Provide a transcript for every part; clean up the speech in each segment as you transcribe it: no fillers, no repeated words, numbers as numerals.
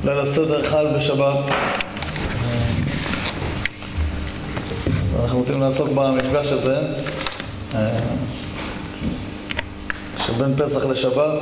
ליל הסדר חל בשבת. אנחנו רוצים לעסוק במפגש הזה שבין פסח לשבת.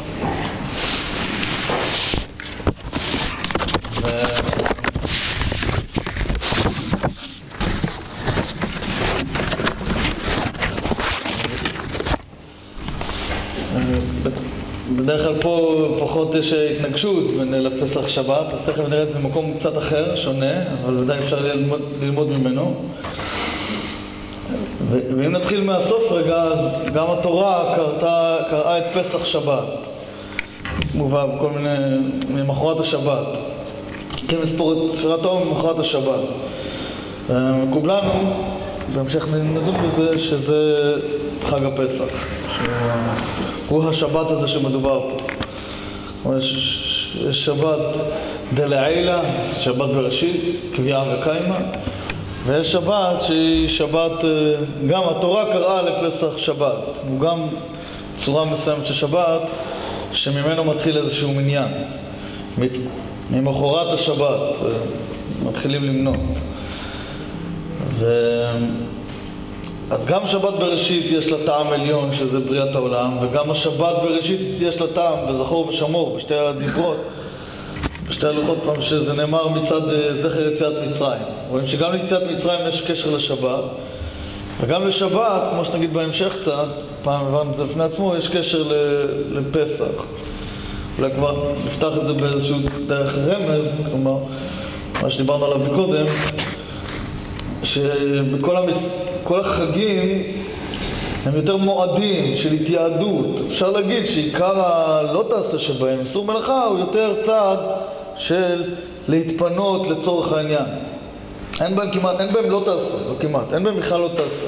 בדרך כלל פה פחות יש התנגשות בין ליל פסח שבת, אז תכף נראה את זה במקום קצת אחר, שונה, אבל ודאי אפשר ללמוד ממנו. ואם נתחיל מהסוף רגע, אז גם התורה קראה את פסח שבת. מובא בכל מיני, ממחרת השבת. כן, ספירת העומר ממחרת השבת. מקובלנו, בהמשך נדון בזה, שזה חג הפסח. הוא השבת הזה שמדובר פה. יש שבת דלעילה, שבת בראשית, קביעה וקיימה. ויש שבת שהיא שבת, גם התורה קראה לפסח שבת. הוא גם צורה מסוימת של שבת, שממנו מתחיל איזשהו מניין. ממחרת השבת מתחילים למנות. אז גם שבת בראשית יש לה טעם עליון, שזה בריאת העולם, וגם השבת בראשית יש לה טעם, בזכור ושמור, בשתי הדיברות, בשתי הלוחות פעם שזה נאמר מצד זכר יציאת מצרים. רואים שגם ליציאת מצרים יש קשר לשבת, וגם לשבת, כמו שנגיד בהמשך קצת, פעם הבנו את זה לפני עצמו, יש קשר לפסח. אולי כבר נפתח את זה באיזשהו דרך רמז, כלומר, מה שדיברנו עליו מקודם, שבכל החגים הם יותר מועדים של התייעדות. אפשר להגיד שעיקר הלא תעשה שבהם, איסור מלאכה, הוא יותר צעד של להתפנות לצורך העניין. אין בהם כמעט, אין בהם לא תעשה, לא כמעט, אין בהם בכלל לא תעשה.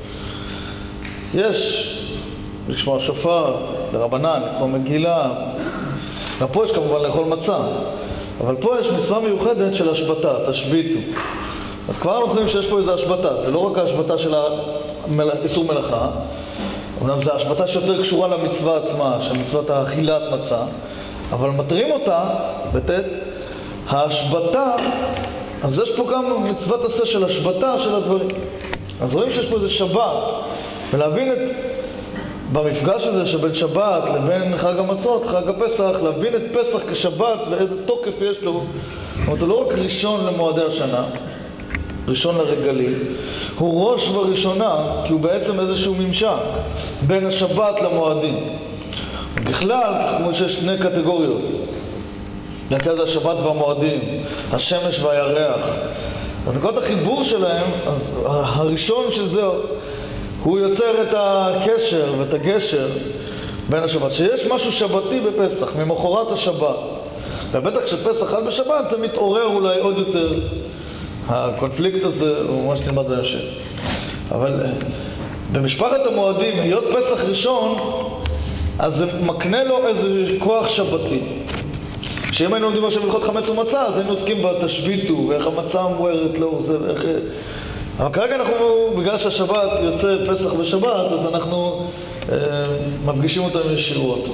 יש לשמוע שופר, לרבנן, לקרוא מגילה, גם פה יש כמובן לאכול מצה, אבל פה יש מצווה מיוחדת של השבתה, תשביתו. אז כבר אנחנו רואים שיש פה איזו השבתה, זה לא רק ההשבתה של איסור מלאכה, אומנם זו השבתה שיותר קשורה למצווה עצמה, של מצוות האכילת מצה, אבל מתרים אותה, בתת, ההשבתה, אז יש פה גם מצוות עשה של השבתה של הדברים. אז רואים שיש פה איזה שבת, ולהבין את, במפגש הזה שבין שבת לבין חג המצות, חג הפסח, להבין את פסח כשבת ואיזה תוקף יש לו. זאת אומרת, הוא לא רק ראשון למועדי השנה, ראשון לרגלים, הוא ראש וראשונה, כי הוא בעצם איזשהו ממשק בין השבת למועדים. בכלל, כמו שיש שני קטגוריות, זה השבת והמועדים, השמש והירח. אז נקודת החיבור שלהם, אז הראשון של זה, הוא יוצר את הקשר ואת הגשר בין השבת. שיש משהו שבתי בפסח, ממחרת השבת. ובטח כשפסח חל בשבת, זה מתעורר אולי עוד יותר. הקונפליקט הזה הוא ממש נלמד בהמשך. אבל במשפחת המועדים, היות פסח ראשון, אז זה מקנה לו איזה כוח שבתי. שאם היינו עומדים עכשיו ללכות חמץ ומצה, אז היינו עוסקים בתשביתו, ואיך המצה מוארת לאור זה, ואיך... אבל כרגע אנחנו, בגלל שהשבת יוצא פסח בשבת, אז אנחנו מפגישים אותם ישירות.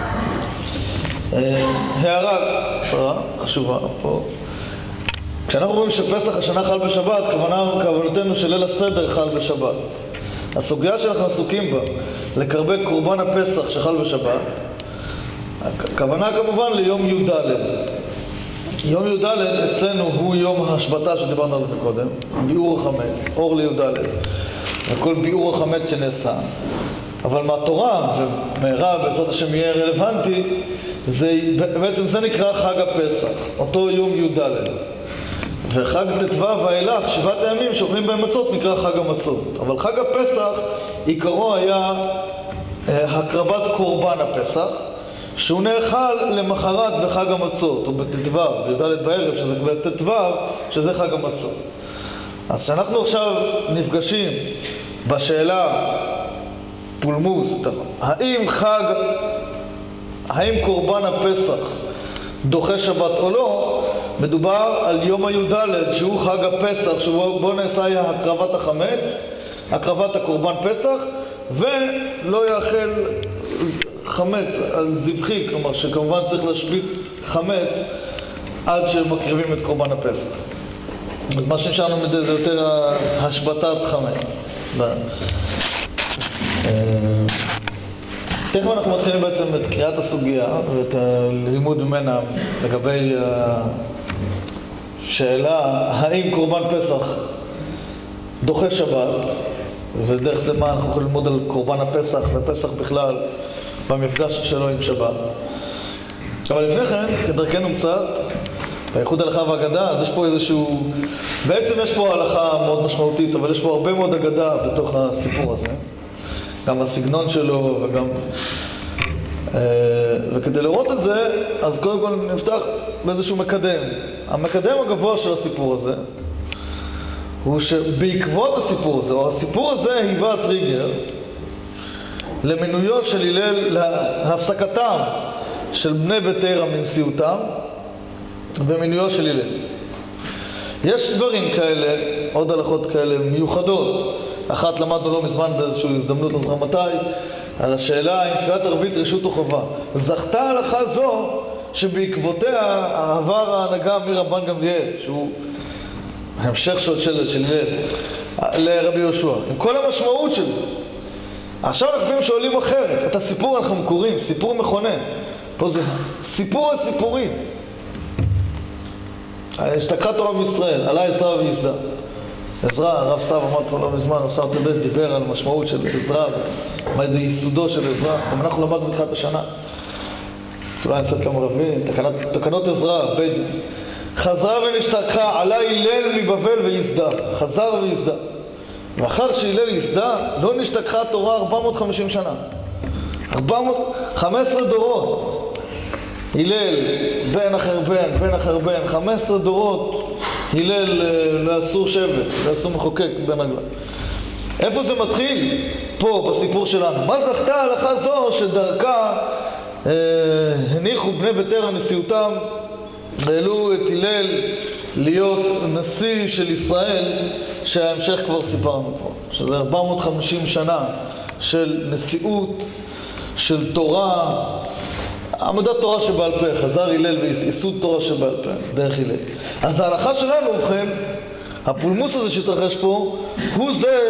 הערה חשובה פה. כשאנחנו רואים שפסח השנה חל בשבת, כוונתנו שליל הסדר חל בשבת. הסוגיה שאנחנו עסוקים בה, לקרבי קורבן הפסח שחל בשבת, הכוונה כמובן ליום י"ד. יום י"ד אצלנו הוא יום ההשבתה שדיברנו עליו קודם, ביאור החמץ, אור לי"ד, וכל ביאור החמץ שנעשה. אבל מהתורה, ומהרה בעזרת השם יהיה רלוונטי, בעצם זה נקרא חג הפסח, אותו יום י"ד. וחג ט"ו ואילך, 7 הימים שאוכלים בהם מצות, נקרא חג המצות. אבל חג הפסח, עיקרו היה הקרבת קורבן הפסח, שהוא נאכל למחרת בחג המצות, או בט"ו, בי"ד בערב, שזה כבר ט"ו, שזה חג המצות. אז כשאנחנו עכשיו נפגשים בשאלה פולמוס, האם קורבן הפסח דוחה שבת או לא, מדובר על יום הי"ד, שהוא חג הפסח, שבו נעשה הקרבת החמץ, הקרבת הקורבן פסח, ולא יאכל חמץ על זבחי, כלומר שכמובן צריך להשבית חמץ עד שמקריבים את קורבן הפסח. אז מה שנשארנו מדי זה יותר השבתת חמץ. תכף אנחנו מתחילים בעצם את קריאת הסוגיה ואת הלימוד ממנה לגבי השאלה האם קורבן פסח דוחה שבת, ודרך זה מה אנחנו יכולים ללמוד על קורבן הפסח ופסח בכלל במפגש שלו עם שבת. אבל לפני כן, כדרכנו קצת, בייחוד הלכה והגדה, אז יש פה איזשהו... בעצם יש פה הלכה מאוד משמעותית, אבל יש פה הרבה מאוד אגדה בתוך הסיפור הזה. גם הסגנון שלו וגם... וכדי לראות את זה, אז קודם כל נפתח באיזשהו מקדם. המקדם הגבוה של הסיפור הזה, הוא שבעקבות הסיפור הזה, או הסיפור הזה היווה טריגר למינויו של הלל, להפסקתם של בני בית תרא מנשיאותם במינויו של הלל. יש דברים כאלה, עוד הלכות כאלה מיוחדות. אחת למדנו לא מזמן באיזושהי הזדמנות, לא זוכר מתי, על השאלה אם תפילת ערבית רשות או חובה. זכתה הלכה זו שבעקבותיה עבר ההנהגה מרבן גמליאל, שהוא המשך של הלל, לרבי יהושע, עם כל המשמעות של זה. עכשיו אנחנו שואלים אחרת, את הסיפור אנחנו קוראים, סיפור מכונן. פה זה סיפור הסיפורים. השתקעה תורה מישראל, עלה עזרא ויסדה. עזרא, הרב סתיו אמר פה לא מזמן, השר טבת דיבר על המשמעות של עזרא, מה זה ייסודו של עזרא. גם אנחנו למדנו מתחילת השנה. אולי נעשית כמה רבים, תקנות עזרא, בית דין. חזרה ונשתכחה, עלה הלל מבבל ויסדה. חזר ויסדה. ואחר שהלל יסדה, לא נשתכחה התורה 450 שנה. 15 דורות. הלל, בן אחר בן, בן אחר בן, 15 דורות, הלל לא אסור שבט, לא אסור מחוקק בן הגלה. איפה זה מתחיל? פה, בסיפור שלנו. מה זכתה ההלכה זו שדרכה הניחו בני בית תרא נשיאותם, העלו את הלל להיות נשיא של ישראל, שההמשך כבר סיפרנו פה, שזה 450 שנה של נשיאות, של תורה, עמדת תורה שבעל פה, חזר הלל וייסוד תורה שבעל פה, דרך הלל. אז ההלכה שלנו, ובכן, הפולמוס הזה שהתרחש פה, הוא זה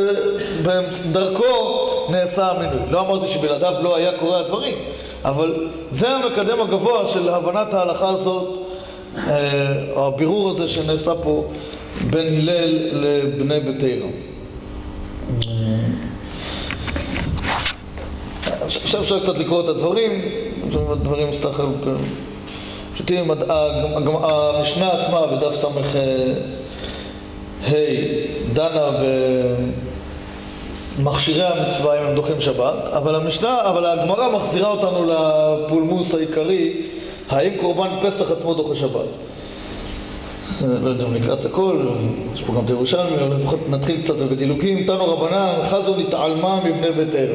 שדרכו נעשה המינוי. לא אמרתי שבלעדיו לא היה קורה הדברים, אבל זה המקדם הגבוה של הבנת ההלכה הזאת, או הבירור הזה שנעשה פה בין הלל לבני בית תרא. עכשיו אפשר קצת לקרוא את הדברים, דברים סתכל פשוטים. המשנה עצמה בדף סמך דנה במכשירי המצווה אם הם דוחים שבת, אבל הגמרא מחזירה אותנו לפולמוס העיקרי, האם קורבן פסח עצמו דוחה שבת. לא יודע אם נקרא את הכל, יש פה גם את ירושלמי, אבל לפחות נתחיל קצת בדילוגים. תנו רבנן, חזו נתעלמה מבני בית תרא.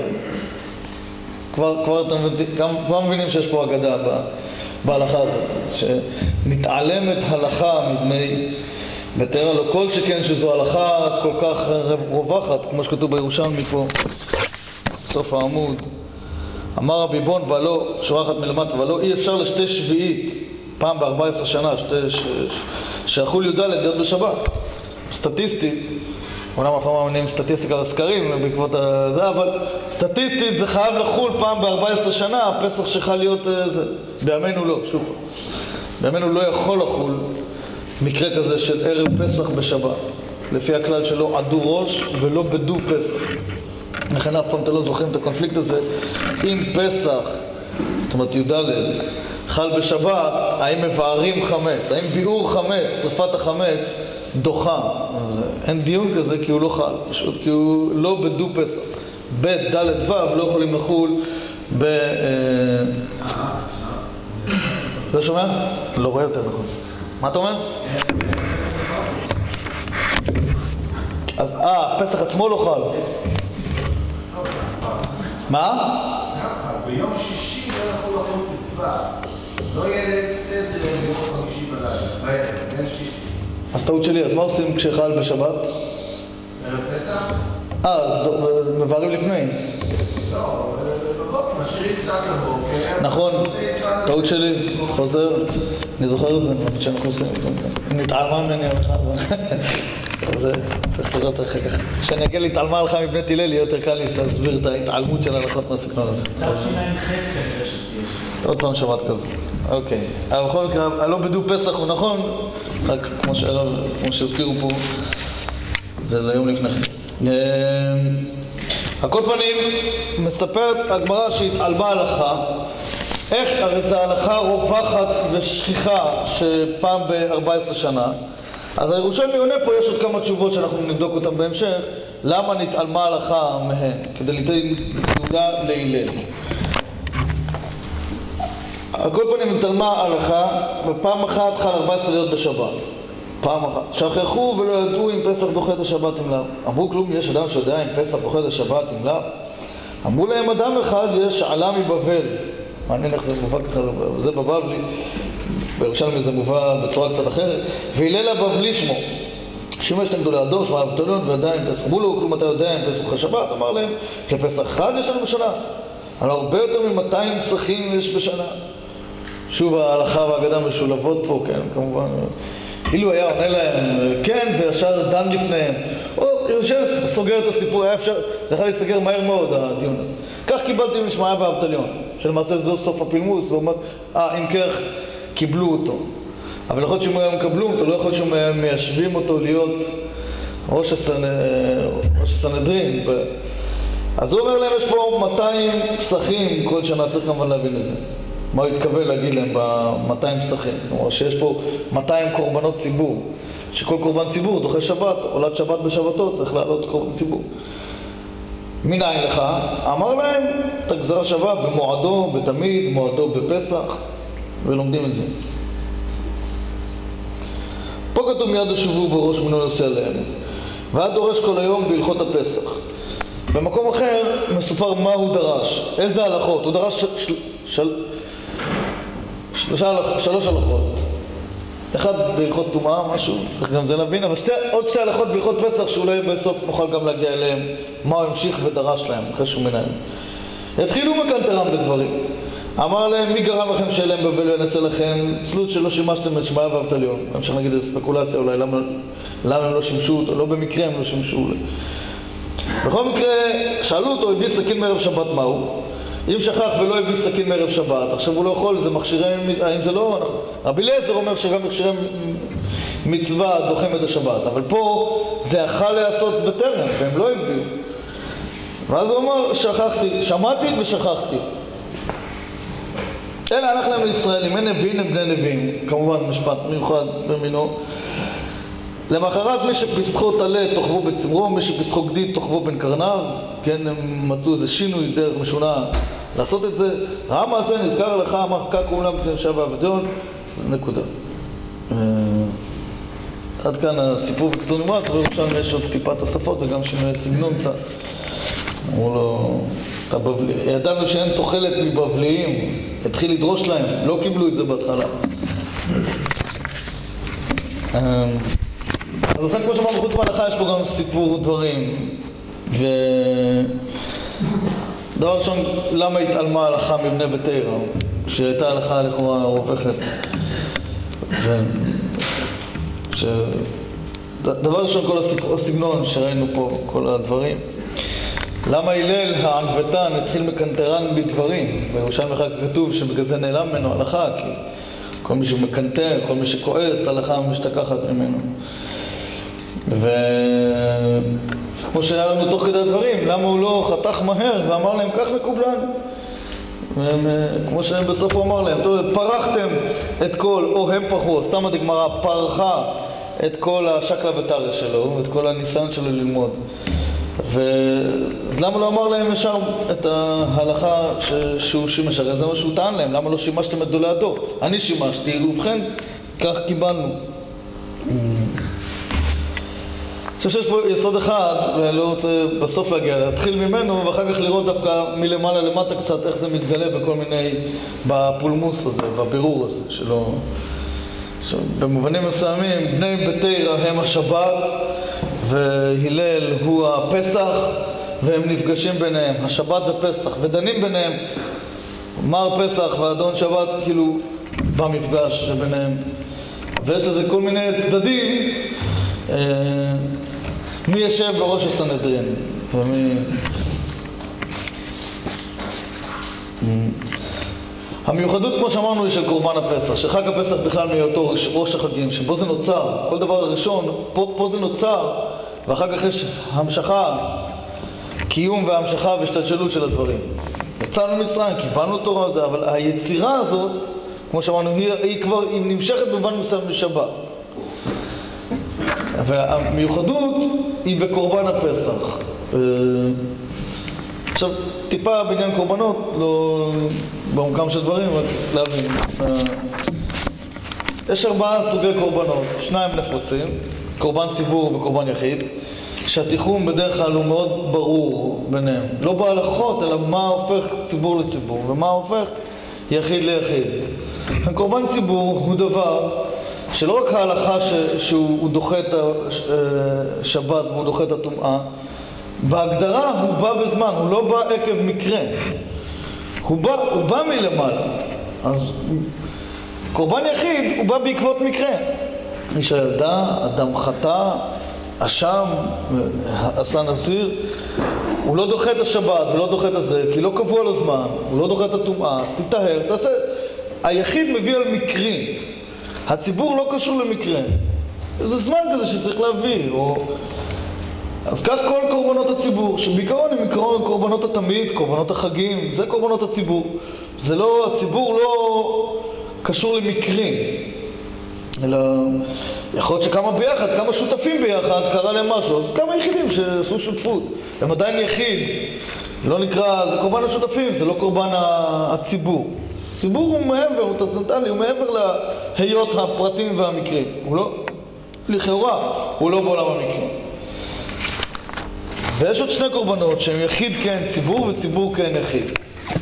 כבר מבינים שיש פה אגדה בהלכה הזאת, שנתעלמת הלכה מבני בית תרא, לא כל שכן שזו הלכה כל כך רווחת, כמו שכתוב בירושלמי פה, סוף העמוד. אמר רבי בון ולא, שורה אחת מלמטה, ולא אי אפשר לשתי שביעית, פעם ב-14 שנה, שיכול י"ד להיות בשבת. סטטיסטית, אומנם אנחנו לא מאמינים סטטיסטיקה וסקרים בעקבות זה, אבל סטטיסטית זה חייב לחול פעם ב-14 שנה, הפסח שחל להיות זה. בימינו לא, שוב. בימינו לא יכול לחול מקרה כזה של ערב פסח בשבת. לפי הכלל שלא עדו ראש ולא בדו פסח. לכן אף פעם אתם לא זוכרים את הקונפליקט הזה. אם פסח, זאת אומרת י"ד, חל בשבת, האם מבארים חמץ, האם ביעור חמץ, שרפת החמץ, דוחה. אין דיון כזה כי הוא לא חל, פשוט כי הוא לא בדו פסח. ב' ד' ו' לא יכולים לחול לא שומע? לא רואה יותר נכון. מה אתה אומר? אז פסח עצמו לא חל. מה? ביום שישי לא יכול לחול מצווה. לא יהיה סדר ביום חמישי בלילה, בין שישי. אז טעות שלי, אז מה עושים כשחל בשבת? ערב פסח? אז מבארים לפני. לא, בבוקר, משאירים קצת לבוקר. נכון, טעות שלי, חוזר. אני זוכר את זה, שאנחנו עושים, נתעלמה ממני המחר, זה צריך לראות אחר כך. כשאני אגיע להתעלמה עליך מבני תילל, יהיה יותר קל לי להסביר את ההתעלמות של ההלכות מהסגנון הזה. עוד פעם שבת כזו. אוקיי. אבל בכל מקרה, הלא בדו פסח הוא נכון, רק כמו שהזכירו פה, זה ליום לפני כן. על כל פנים, מספרת הגמרא שהתעלמה הלכה, איך הרי זו הלכה רווחת ושכיחה שפעם ב-14 שנה. אז הירושלמי עונה פה, יש עוד כמה תשובות שאנחנו נבדוק אותן בהמשך, למה נתעלמה הלכה מהן, כדי ליתן גדולה להילל. על כל פנים נתעלמה הלכה, ופעם אחת חל 14 לילות בשבת. פעם אחת. שכחו ולא ידעו אם פסח דוחה את השבת אם לאו. אמרו כלום, יש אדם שיודע אם פסח דוחה את השבת אם לאו. אמרו להם אדם אחד יש שעלה מבבל. מעניין איך זה מובא ככה, זה בבבלי. בירושלמי זה מובא בצורה קצת אחרת. והילל הבבלי שמו. שימש את גדולי הדור, שמע אבטליון וידע אם פסח. אמרו לו, כלום אתה יודע אם פסח דוחה שבת? אמר להם, כפסח אחד יש לנו בשנה. אבל הרבה יותר מ-200 פסחים יש בשנה. שוב ההלכה והאגדה משולבות פה, כן, כמובן. אילו היה עונה להם, כן, וישר דן לפניהם. או יושב, סוגר את הסיפור, היה אפשר, זה יכול להסתגר מהר מאוד, הדיון הזה. כך קיבלתי משמעיה ואבטליון, שלמעשה זהו סוף הפלמוס, ואומר, אם כך, קיבלו אותו. אבל יכול להיות שהם היום קבלו אותו, לא יכול להיות שהם מיישבים אותו להיות ראש הסנהדרין. אז הוא אומר להם, יש פה 200 פסחים כל שנה, צריך כמובן להבין את זה. מה הוא התכוון להגיד להם ב-200 פסחים? כלומר שיש פה 200 קורבנות ציבור, שכל קורבן ציבור דוחה שבת, עולת שבת בשבתות, צריך לעלות קורבן ציבור. מנין לך? אמר להם, את הגזרה שווה במועדו, בתמיד, מועדו בפסח, ולומדים את זה. פה כתוב מיד ישובו בראש מנו יעשה עליהם, והיה דורש כל היום בהלכות הפסח. במקום אחר מסופר מה הוא דרש, איזה הלכות, הוא דרש שלוש הלכות. אחד בהלכות טומאה, משהו, צריך גם זה להבין, אבל עוד שתי הלכות בהלכות פסח שאולי בסוף נוכל גם להגיע אליהם, מה הוא המשיך ודרש להם, אחרי שהוא מנהל. יתחילו מקנטרם בדברים. אמר להם, מי גרם לכם שיהיה להם בבל ונצא לכם צלות שלא שימשתם את שמעיה ואבטליון? אפשר להגיד את ספקולציה אולי, למה הם לא שימשו אותו, לא במקרה הם לא שימשו. בכל מקרה, שאלו אותו, הביא סכין מערב שבת מהו? אם שכח ולא הביא סכין מערב שבת, עכשיו הוא לא יכול, זה מכשירי, האם זה לא? רבי אליעזר אומר שגם מכשירי מצווה דוחים את השבת, אבל פה זה יכול לעשות בטרם, והם לא הביאו. ואז הוא אומר, שכחתי, שמעתי ושכחתי. אלה הלך להם לישראל, אם אין נביאים הם בני נביאים, כמובן משפט מיוחד במינו. למחרת מי שפסחו תלה תוכבו בצמרו, מי שפסחו גדיד תוכבו בין קרניו, כן, הם מצאו איזה שינוי דרך משונה לעשות את זה. ראה מעשה נזכר לך, אמר כך כולם פני שעה ואבטליון, זה נקודה. עד כאן הסיפור בקצור נמרץ, ובראשם יש עוד טיפה תוספות וגם שינוי סגנון קצת. אמרו לו, ידענו שאין תוחלת מבבליים, התחיל לדרוש להם, לא קיבלו את זה בהתחלה. אז לכן כמו שאמרנו, חוץ מהלכה יש פה גם סיפור דברים. ודבר ראשון, למה התעלמה הלכה מבני בתירא, שהייתה הלכה לכאורה רווחת. דבר ראשון, כל הסגנון שראינו פה, כל הדברים. למה הלל הענוותן התחיל מקנטרן בדברים? בירושלמי אחר כך כתוב שבגלל זה נעלם ממנו הלכה, כי כל מי שמקנטר, כל מי שכועס, הלכה משתכחת ממנו. וכמו שהראינו תוך כדי הדברים, למה הוא לא חתך מהר ואמר להם כך מקובלן? כמו שבסוף הוא אמר להם, טוב, פרחתם את כל, או הם פרחו, סתם הגמרא פרחה את כל השקלא וטריא שלו, את כל הניסיון שלו ללמוד. ולמה לא אמר להם ישר את ההלכה שהוא שימש? הרי זה מה שהוא טען להם, למה לא שימשתם את גדולי הדור? אני שימשתי, ובכן, כך קיבלנו. אני חושב שיש פה יסוד אחד, ואני לא רוצה בסוף להגיע, להתחיל ממנו, ואחר כך לראות דווקא מלמעלה למטה קצת איך זה מתגלה בכל מיני, בפולמוס הזה, בבירור הזה שלו. במובנים מסוימים, בני בתירא הם השבת, והלל הוא הפסח, והם נפגשים ביניהם, השבת ופסח, ודנים ביניהם, מר פסח ואדון שבת, כאילו, במפגש ביניהם. ויש לזה כל מיני צדדים, מי ישב בראש הסנהדרין, המיוחדות, כמו שאמרנו, היא של קורבן הפסח, שחג הפסח בכלל מהיותו ראש החגים, שבו זה נוצר, כל דבר הראשון, פה זה נוצר, ואחר כך יש המשכה, קיום והמשכה והשתלשלות של הדברים. יצאנו ממצרים, קיבלנו תורה הזה, אבל היצירה הזאת, כמו שאמרנו, היא נמשכת במובן מסוים משבת. והמיוחדות היא בקורבן הפסח. עכשיו, טיפה בעניין קורבנות, לא בעומקם של דברים, אבל להבין. יש 4 סוגי קורבנות, 2 נפוצים, קורבן ציבור וקורבן יחיד, שהתיחום בדרך כלל הוא מאוד ברור ביניהם. לא בהלכות, אלא מה הופך ציבור לציבור, ומה הופך יחיד ליחיד. קורבן ציבור הוא דבר שלא רק ההלכה שהוא דוחה את השבת והוא דוחה את הטומאה, בהגדרה הוא בא בזמן, הוא לא בא עקב מקרה. הוא בא מלמעלה. אז קורבן יחיד הוא בא בעקבות מקרה. אישה ילדה, אדם חטא, אשם, עשה נזיר, הוא לא דוחה את השבת ולא דוחה את הזה, כי לא קבוע לו זמן, הוא לא דוחה את הטומאה, תטהר, תעשה. היחיד מביא על מקרים. הציבור לא קשור למקרה. זה זמן כזה שצריך להביא. אז כך כל קורבנות הציבור, שבעיקרון הם קורבנות התמיד, קורבנות החגים, זה קורבנות הציבור. זה לא, הציבור לא קשור למקרים. אלא יכול להיות שכמה ביחד, כמה שותפים ביחד, קרה להם משהו, אז כמה יחידים שעשו שותפות. הם עדיין יחיד. לא נקרא, זה קורבן השותפים, זה לא קורבן הציבור. הציבור הוא מעבר, הוא טרנסצנדנטלי, הוא מעבר להיות הפרטים והמקרים. הוא לא, לכאורה, הוא לא בעולם המקרים. ויש עוד 2 קורבנות שהם יחיד כן ציבור וציבור כן יחיד.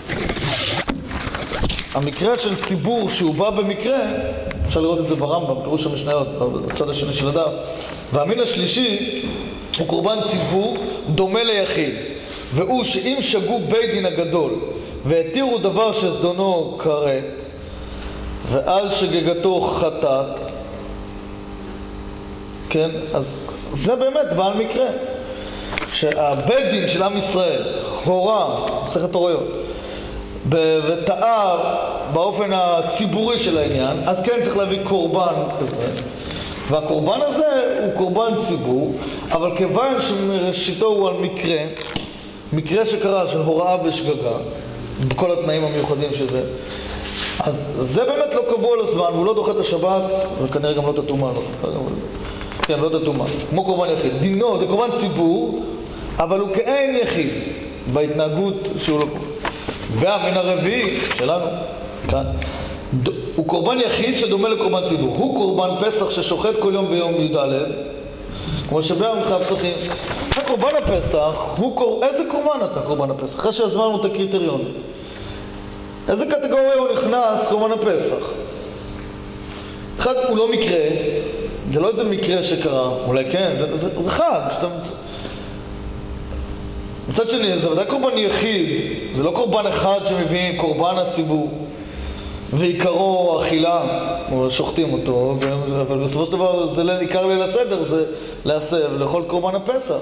המקרה של ציבור שהוא בא במקרה, אפשר לראות את זה ברמב"ם, פירוש המשניות, בצד השני של הדף. והמין השלישי הוא קורבן ציבור דומה ליחיד. והוא שאם שגו בית דין הגדול והתירו דבר שזדונו כרת ועל שגגתו חטאת, כן, אז זה באמת בעל מקרה. שהבית דין של עם ישראל הורה, מסכת הוריות, וטעה באופן הציבורי של העניין, אז כן צריך להביא קורבן כזה. והקורבן הזה הוא קורבן ציבור, אבל כיוון שמראשיתו הוא על מקרה שקרה של הוראה בשגגה, בכל התנאים המיוחדים שזה, אז זה באמת לא קבוע לזמן, והוא לא דוחה את השבת, וכנראה גם לא את הטומאה, כן, לא את הטומאה, כמו קורבן יחיד. דינו זה קורבן ציבור, אבל הוא כאין יחיד בהתנהגות שהוא לא קורבן. והמין הרביעי שלנו, כאן, הוא קורבן יחיד שדומה לקורבן ציבור. הוא קורבן פסח ששוחט כל יום ביום י"ד, כמו שבאר מתחייב פסחים. קורבן הפסח, איזה קורבן אתה קורבן הפסח? אחרי שהזמנו את הקריטריון. איזה קטגוריה הוא נכנס קורבן הפסח? אחד, הוא לא מקרה, זה לא איזה מקרה שקרה, אולי כן, זה חג. מצד שני, זה ודאי קורבן יחיד, זה לא קורבן אחד שמביאים, קורבן הציבור. ועיקרו אכילה, או שוחטים אותו, אבל בסופו של דבר זה עיקר ליל הסדר, זה להסב לאכול קורבן הפסח.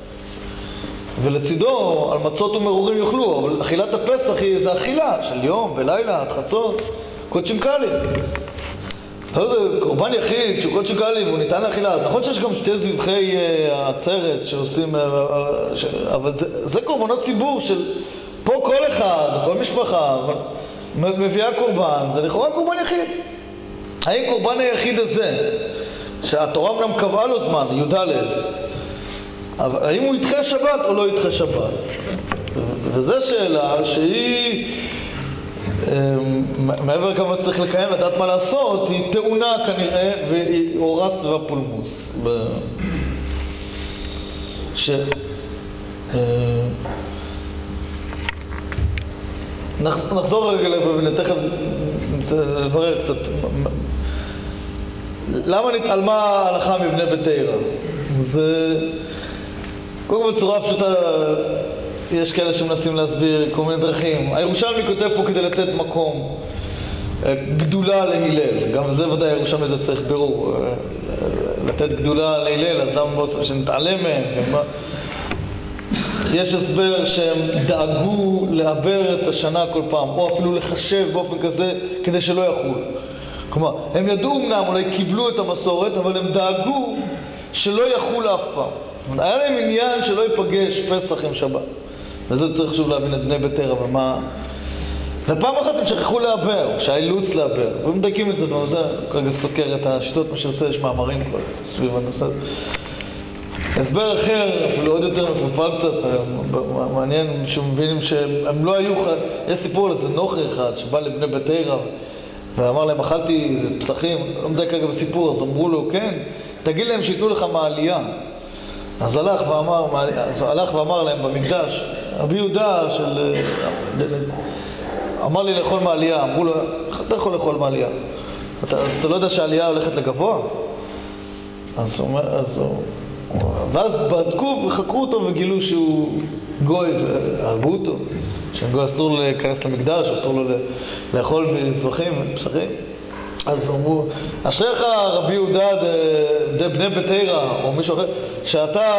ולצידו, על מצות ומרורים יאכלו, אבל אכילת הפסח זה אכילה של יום ולילה, עד חצות, קודשים קלים. זה קורבן יחיד שהוא קודשים קלים, והוא ניתן לאכילה. נכון שיש גם 2 זבחי עצרת שעושים, אבל זה קורבנות ציבור של פה כל אחד, כל משפחה, מביאה קורבן, זה לכאורה קורבן יחיד. האם קורבן היחיד הזה, שהתורה אמנם קבעה לו זמן, י"ד, אבל האם הוא ידחה שבת או לא ידחה שבת? וזו שאלה שהיא, מעבר כמה שצריך לקיים, לדעת מה לעשות, היא טעונה כנראה, והיא אורס והפולמוס. נחזור רגע ותכף נברר קצת למה נתעלמה ההלכה מבני בית תירא. זה קודם כל בצורה פשוטה, יש כאלה שמנסים להסביר כל מיני דרכים. הירושלמי כותב פה כדי לתת מקום גדולה להילל. גם זה ודאי ירושלמי זה צריך בירור. לתת גדולה להילל, אז למה שנתעלם מהם? יש הסבר שהם דאגו לעבר את השנה כל פעם, או אפילו לחשב באופן כזה כדי שלא יחול. כלומר, הם ידעו אמנם, אולי קיבלו את המסורת, אבל הם דאגו שלא יחול אף פעם. היה להם עניין שלא ייפגש פסח עם שבת. וזה צריך שוב להבין את בני ביתר, ומה... ופעם אחת הם שכחו לעבר, שהאילוץ לעבר. ומדייקים את זה בנושא, כרגע סוקר את השיטות, מה שרצה, יש מאמרים כבר סביב הנושא. הסבר אחר, אפילו עוד יותר מפופל קצת, מעניין שמבינים שהם לא היו... יש סיפור על איזה נוכר אחד שבא לבני ביתר ואמר להם, אכלתי פסחים, לא מדייק כרגע בסיפור, אז אמרו לו, כן, תגיד להם שיתנו לך מעלייה. אז הלך ואמר להם במקדש, רבי יהודה של... אמר לי לאכול מעלייה, אמרו לו, אתה יכול לאכול מעלייה. אז אתה לא יודע שהעלייה הולכת לגבוה? ואז בדקו וחקרו אותו וגילו שהוא גוי והרגו אותו. שגוי אסור להיכנס למקדש, אסור לו לאכול מזבחים, פסחים. אז אמרו, אשריך רבי יהודה בני ביתר, או מישהו אחר, שאתה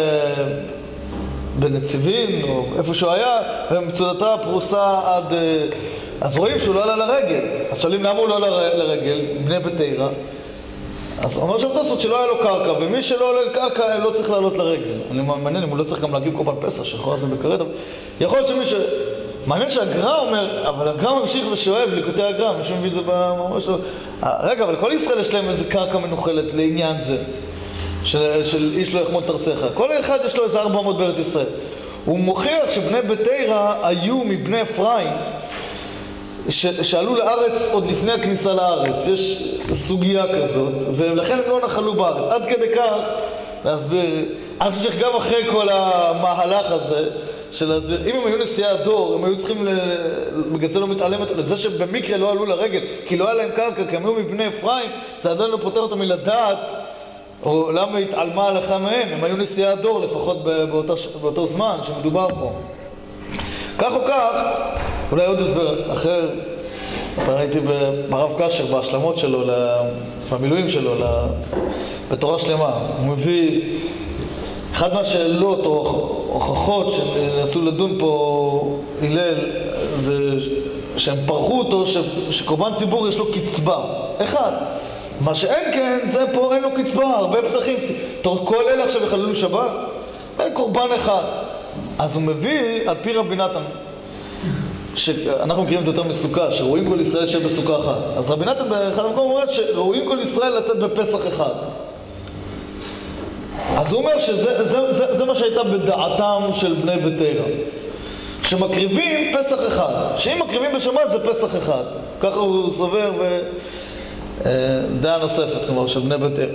בנציבין, או איפה שהוא היה, ומצודתה פרוסה עד... אז רואים שהוא לא עלה לרגל. אז שואלים למה הוא לא עלה לרגל, בני ביתר. אז אומר שם תוספות שלא היה לו קרקע, ומי שלא עולה לקרקע לא צריך לעלות לרגל. אני מעניין אם הוא לא צריך גם להגיב קורבן פסח, שחור זה בכרת, אבל יכול להיות שמי ש... מעניין שהגר"א אומר, אבל הגר"א ממשיך ושואב לקוטי הגר"א, מישהו מביא את זה ממש... רגע, אבל כל ישראל יש להם איזה קרקע מנוחלת לעניין זה, של איש לא יחמוד תרצך. כל אחד יש לו איזה 400 בארץ ישראל. הוא מוכיח שבני ביתר היו מבני אפרים, שעלו לארץ עוד לפני הכניסה לארץ. יש סוגיה כזאת, ולכן הם לא נחלו בארץ. עד כדי כך, להסביר, אני חושב שגם אחרי כל המהלך הזה, של להסביר, אם הם היו נשיאי הדור, הם היו צריכים, בגלל זה לא מתעלמת, לזה שבמקרה לא עלו לרגל, כי לא היה להם קרקע, כי הם היו מבני אפרים, זה עדיין לא פותר אותם מלדעת, או למה התעלמה הלכה מהם, הם היו נשיאי הדור, לפחות באותו זמן שמדובר פה. כך או כך, אולי עוד הסבר אחר, ראיתי ברב קשר, בהשלמות שלו, במילואים שלו, בתורה שלמה, הוא מביא אחד מהשאלות או הוכחות שנסו לדון פה הלל, זה שהם פרחו אותו, שקורבן ציבור יש לו קצבה. אחד. מה שאין כן, זה פה אין לו קצבה, הרבה פסחים. כל אלה עכשיו יחללו שבת, אין קורבן אחד. אז הוא מביא, על פי רבי נתן, שאנחנו מכירים את זה יותר מסוכה, שרואים כל ישראל שבסוכה אחת. אז רבי נתן באחד המקום אומר שרואים כל ישראל לצאת בפסח אחד. אז הוא אומר שזה מה שהייתה בדעתם של בני ביתר. שמקריבים פסח אחד. שאם מקריבים בשבת זה פסח אחד. ככה הוא סובר בדעה נוספת, כלומר, של בני ביתר.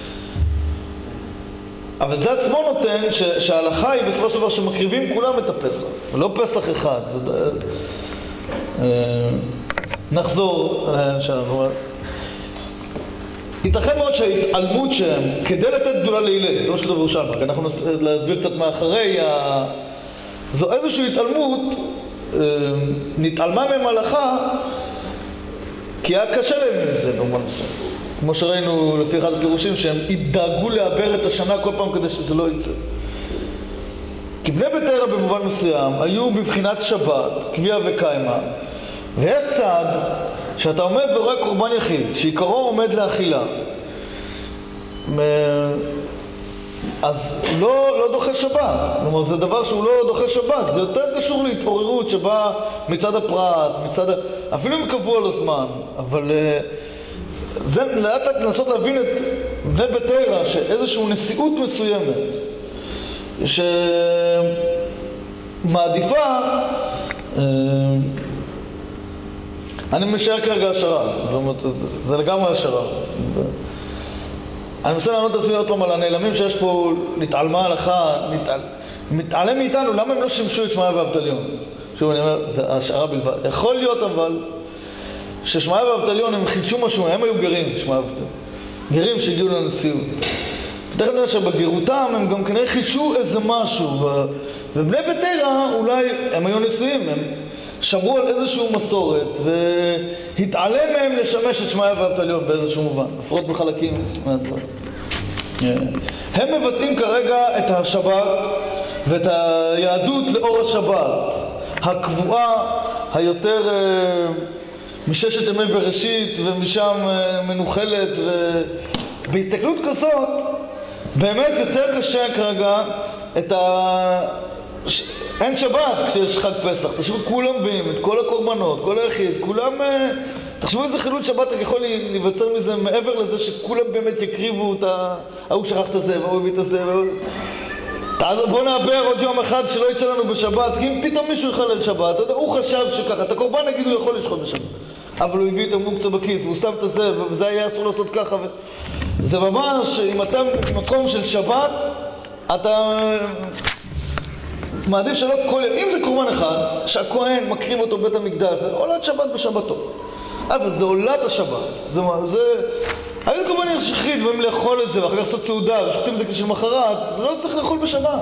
אבל זה עצמו נותן שההלכה היא בסופו של דבר שמקריבים כולם את הפסח. ולא פסח אחד. נחזור שלנו. ייתכן מאוד שההתעלמות שהם, כדי לתת גדולה להילל, זה מה שכתוב בירושלמי, אנחנו להסביר קצת מאחרי, זו איזושהי התעלמות, נתעלמה מהם הלכה, כי היה קשה להם עם זה במובן מסוים. כמו שראינו לפי אחד הפירושים, שהם דאגו לעבר את השנה כל פעם כדי שזה לא יצא. כי בני ביתר במובן מסוים היו בבחינת שבת, קביעה וקיימה, ויש צעד שאתה עומד ורואה קורבן יחיד, שעיקרו עומד לאכילה, אז לא דוחה שבת. כלומר, זה דבר שהוא לא דוחה שבת, זה יותר קשור להתעוררות שבאה מצד הפרט, אפילו אם קבוע לו זמן, אבל זה לנסות להבין את בני ביתר, שאיזושהי נשיאות מסוימת, שמעדיפה, אני משאר כרגע השערה, זה לגמרי השערה. אני מנסה לענות את עצמי עוד פעם על הנעלמים שיש פה, נתעלמה הלכה, מתעלם מאיתנו, למה הם לא שימשו את שמעיה ואבטליון? שוב, אני אומר, זה השערה בלבד. יכול להיות אבל, ששמעיה ואבטליון הם חידשו משהו, הם היו גרים, שמעיה ואבטליון. גרים שהגיעו לנשיאות. ותכף נראה שבגרותם הם גם כנראה חידשו איזה משהו, ובני ביתר אולי הם היו נשיאים, שמרו על איזושהי מסורת והתעלם מהם לשמש את שמעיה ואהבת עליון באיזשהו מובן, לפחות בחלקים מהדברים. הם מבטאים כרגע את השבת ואת היהדות לאור השבת, הקבועה, היותר מששת ימי בראשית ומשם מנוחלת, ובהסתכלות כזאת באמת יותר קשה כרגע את אין שבת כשיש חג פסח. תחשבו, כולם באים, את כל הקורבנות, כל היחיד, כולם... תחשבו איזה חילול שבת יכול להיווצר מזה מעבר לזה שכולם באמת יקריבו את ההוא שכח את הזה והוא הביא את הזה בוא נעבר עוד יום אחד שלא יצא לנו בשבת, כי אם פתאום מישהו יחלל שבת, הוא חשב שככה, את הקורבן נגיד הוא יכול לשחוט בשבת, אבל הוא הביא את המוקצה בכיס והוא שם את הזה וזה היה אסור לעשות ככה זה ממש, אם אתה במקום של שבת, אתה מעדיף שלא כל... אם זה קורבן אחד, שהכהן מקריב אותו בית המקדש, זה עולת שבת בשבתו. אבל זה עולת השבת. זה... היו קורבנים שחרית באים לאכול את זה, ואחר כך לעשות סעודה, ושוחטים את זה כשל מחרת, זה לא צריך לאכול בשבת.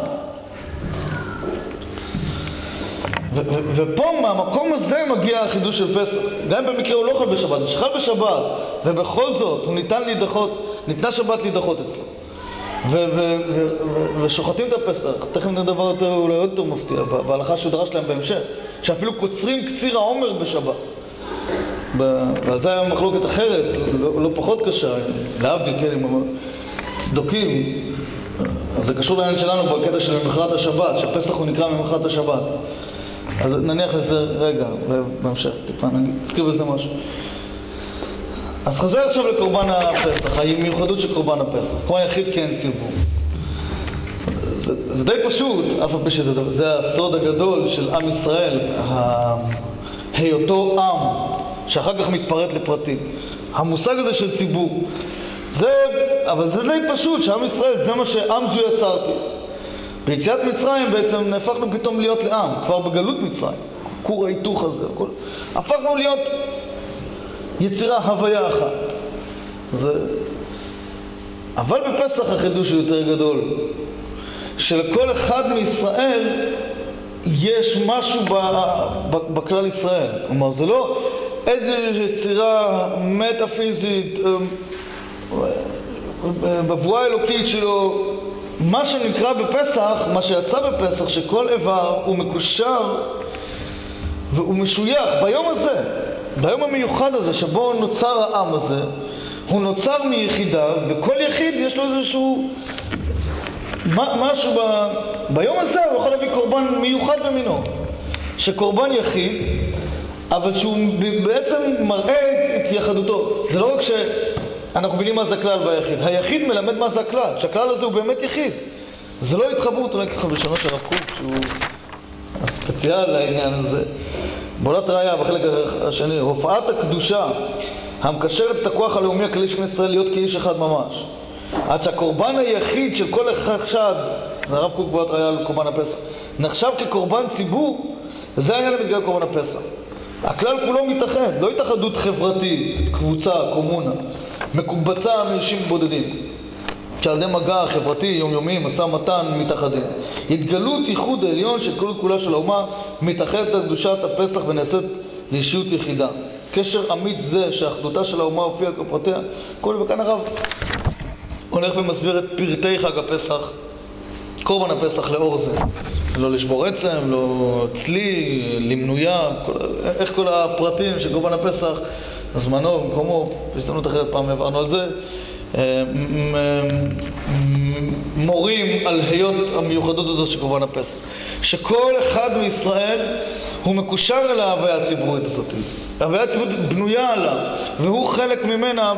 ופה מהמקום הזה מגיע החידוש של פסח. גם במקרה הוא לא אוכל בשבת, הוא שחל בשבת, ובכל זאת הוא ניתנה שבת להידחות אצלו. ושוחטים את הפסח. תכף דבר יותר, אולי עוד יותר מפתיע, בהלכה שדרש להם בהמשך, שאפילו קוצרים קציר העומר בשבת. ועל זה היה מחלוקת אחרת, לא פחות קשה, להבדיל, כן, עם צדוקים. אז זה קשור לעניין שלנו בקטע של ממחרת השבת, שפסח הוא נקרא ממחרת השבת. אז נניח לזה רגע, בהמשך, טיפה נזכיר בזה משהו. אז חוזר עכשיו לקורבן הפסח, המיוחדות של קורבן הפסח. כמו היחיד כן ציבור. זה די פשוט, אף על פי שזה הסוד הגדול של עם ישראל, היותו עם, שאחר כך מתפרט לפרטים. המושג הזה של ציבור. אבל זה די פשוט, שעם ישראל, זה מה שעם זו יצרתי. ביציאת מצרים בעצם נהפכנו פתאום להיות לעם, כבר בגלות מצרים. כור ההיתוך הזה, הפכנו להיות יצירה, הוויה אחת. אבל בפסח החידוש הוא יותר גדול. שלכל אחד מישראל יש משהו בכלל ישראל. כלומר, זה לא איזו יצירה מטאפיזית, בבואה האלוקית שלו. מה שנקרא בפסח, מה שיצא בפסח, שכל איבר הוא מקושר והוא משוייך ביום הזה. ביום המיוחד הזה שבו נוצר העם הזה, הוא נוצר מיחידה, וכל יחיד יש לו איזשהו משהו ביום הזה הוא יכול להביא קורבן מיוחד במינו, שקורבן יחיד, אבל שהוא בעצם מראה את יחדותו. זה לא רק שאנחנו מבינים מה זה הכלל והיחיד, היחיד מלמד מה זה הכלל, שהכלל הזה הוא באמת יחיד. זה לא התחברות, אולי ככה בלשונו של הרב קוק, שהוא הספציאל לעניין הזה. בעולת ראיה, בחלק השני, הופעת הקדושה המקשרת את הכוח הלאומי הכללי של ישראל להיות כאיש אחד ממש. עד שהקורבן היחיד של כל אחד, זה הרב קוק בעולת ראיה על קורבן הפסח, נחשב כקורבן ציבור, זה היה למתגלל קורבן הפסח. הכלל כולו מתאחד, לא התאחדות חברתית, קבוצה, קומונה, מקובצה מאישים בודדים. שעל ידי מגע חברתי, יומיומי, משא ומתן, מתאחדים. התגלות ייחוד העליון של כל כולה של האומה, מתאחדת על קדושת הפסח ונעשית לאישיות יחידה. קשר אמיץ זה שאחדותה של האומה הופיעה כל פרטיה, וכאן הרב הולך ומסביר את פרטי חג הפסח, קורבן הפסח לאור זה. לא לשבור עצם, לא צלי, למנויה, איך כל הפרטים של קורבן הפסח, זמנו, במקומו, בהזדמנות אחרת פעם עברנו על זה, מורים על היות המיוחדות הזאת של קורבן הפסח. שכל אחד מישראל הוא מקושר אל ההוויה הציבורית הזאת. ההוויה הציבורית בנויה עליו, והוא חלק ממנה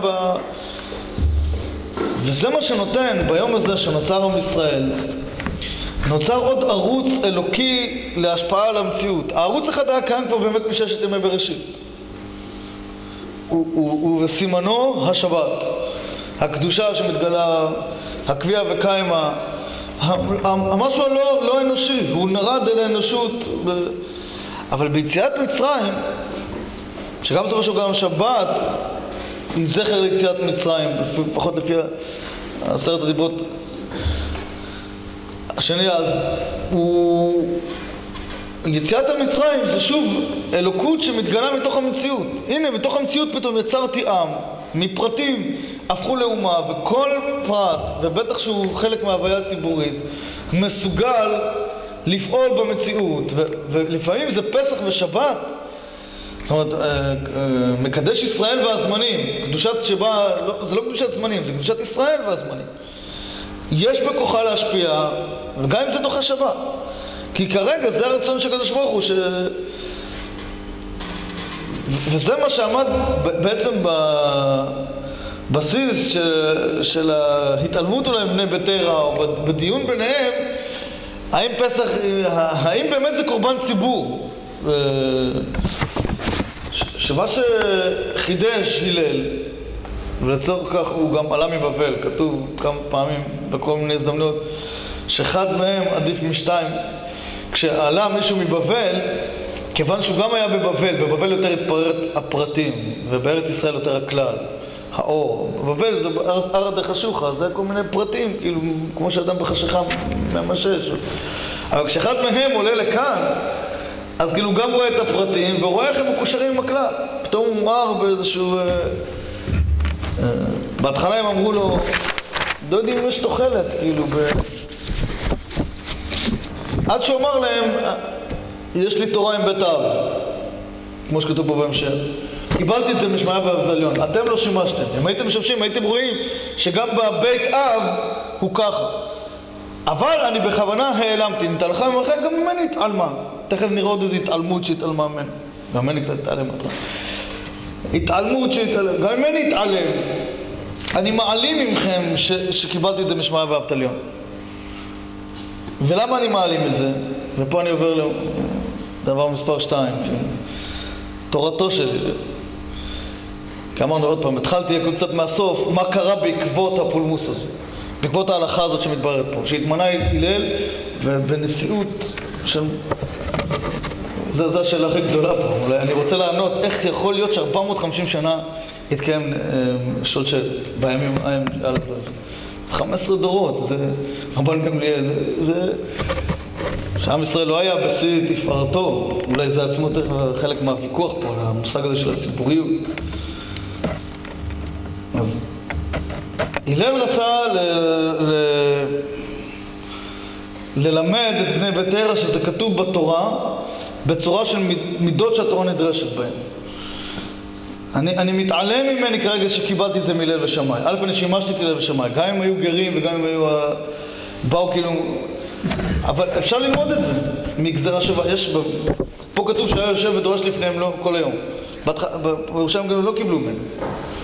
וזה מה שנותן ביום הזה שנוצר עם ישראל. נוצר עוד ערוץ אלוקי להשפעה על המציאות. הערוץ אחד היה כאן כבר באמת מששת ימי בראשית. וסימנו השבת. הקדושה שמתגלה, הקביעה וקיימה, המשהו לא אנושי, הוא נרד אל האנושות. אבל ביציאת מצרים, שגם בסופו של גם שבת היא זכר ליציאת מצרים, לפחות לפי 10 הדיברות השני, אז יציאת המצרים זה שוב אלוקות שמתגלה מתוך המציאות. הנה, בתוך המציאות פתאום יצרתי עם, מפרטים הפכו לאומה, וכל פרט, ובטח שהוא חלק מההוויה הציבורית, מסוגל לפעול במציאות, ולפעמים זה פסח ושבת. זאת אומרת, מקדש ישראל והזמנים, קדושת שבה, זה לא קדושת זמנים, זה קדושת ישראל והזמנים. יש בכוחה להשפיע, וגם אם זה דוחה שבת. כי כרגע זה הרצון של הקדוש ברוך הוא, וזה מה שעמד בעצם בבסיס של ההתעלמות אולי בני ביתרה, או בדיון ביניהם, האם פסח, האם באמת זה קורבן ציבור? שמה שחידש הלל, ולצורך כך הוא גם עלה מבבל, כתוב כמה פעמים בכל מיני הזדמנויות, שאחד מהם עדיף משתיים. כשעלה מישהו מבבל, כיוון שהוא גם היה בבבל יותר התפרט הפרטים, ובארץ ישראל יותר הכלל, האור. בבבל זה ארד החשוכה, זה כל מיני פרטים, כאילו כמו שאדם בחשיכה ממשש. אבל כשאחד מהם עולה לכאן, אז כאילו גם רואה את הפרטים, ורואה איך הם מקושרים עם הכלל. פתאום הוא מואר באיזשהו... בהתחלה הם אמרו לו, לא יודעים אם יש תוחלת, כאילו עד שהוא אמר להם, יש לי תורה עם בית האב, כמו שכתוב פה בהמשך. קיבלתי את זה משמעיה באבטליון, אתם לא שימשתם. אם הייתם משמשים, הייתם רואים שגם בבית אב הוא ככה. אבל אני בכוונה העלמתי, נתהלכה ממכם, גם ממני התעלמה. תכף נראה עוד איזו התעלמות שהתעלמה ממני. גם ממני קצת התעלם. התעלמות שהתעלם, גם ממני התעלם. אני מעלים ממכם שקיבלתי את זה משמעיה באבטליון. ולמה אני מעלים את זה? ופה אני עובר לדבר מספר 2, תורתו שלי. כי אמרנו עוד פעם, התחלתי קצת מהסוף, מה קרה בעקבות הפולמוס הזה, בעקבות ההלכה הזאת שמתבררת פה, שהתמנה הלל, ובנשיאות של... זו השאלה הכי גדולה פה. אולי אני רוצה לענות איך יכול להיות ש450 שנה התקיים שולשל בימים ההם על זה. 15 דורות, זה רבן גמליאל, זה שעם ישראל לא היה בשיא תפארתו, אולי זה עצמו חלק מהוויכוח פה, המושג הזה של הציבוריות. אז הלל רצה ללמד את בני ביתרה שזה כתוב בתורה, בצורה של מידות שהתורה נדרשת בהן. אני מתעלם ממני כרגע שקיבלתי את זה מליל ושמיים. א', אני שימשתי את ליל ושמיים, גם אם היו גרים וגם אם היו... באו כאילו... אבל אפשר ללמוד את זה מגזרה שווה. יש... פה כתוב שהיה יושב ודורש לפניהם לא, כל היום. בירושלים גם לא קיבלו ממני את זה.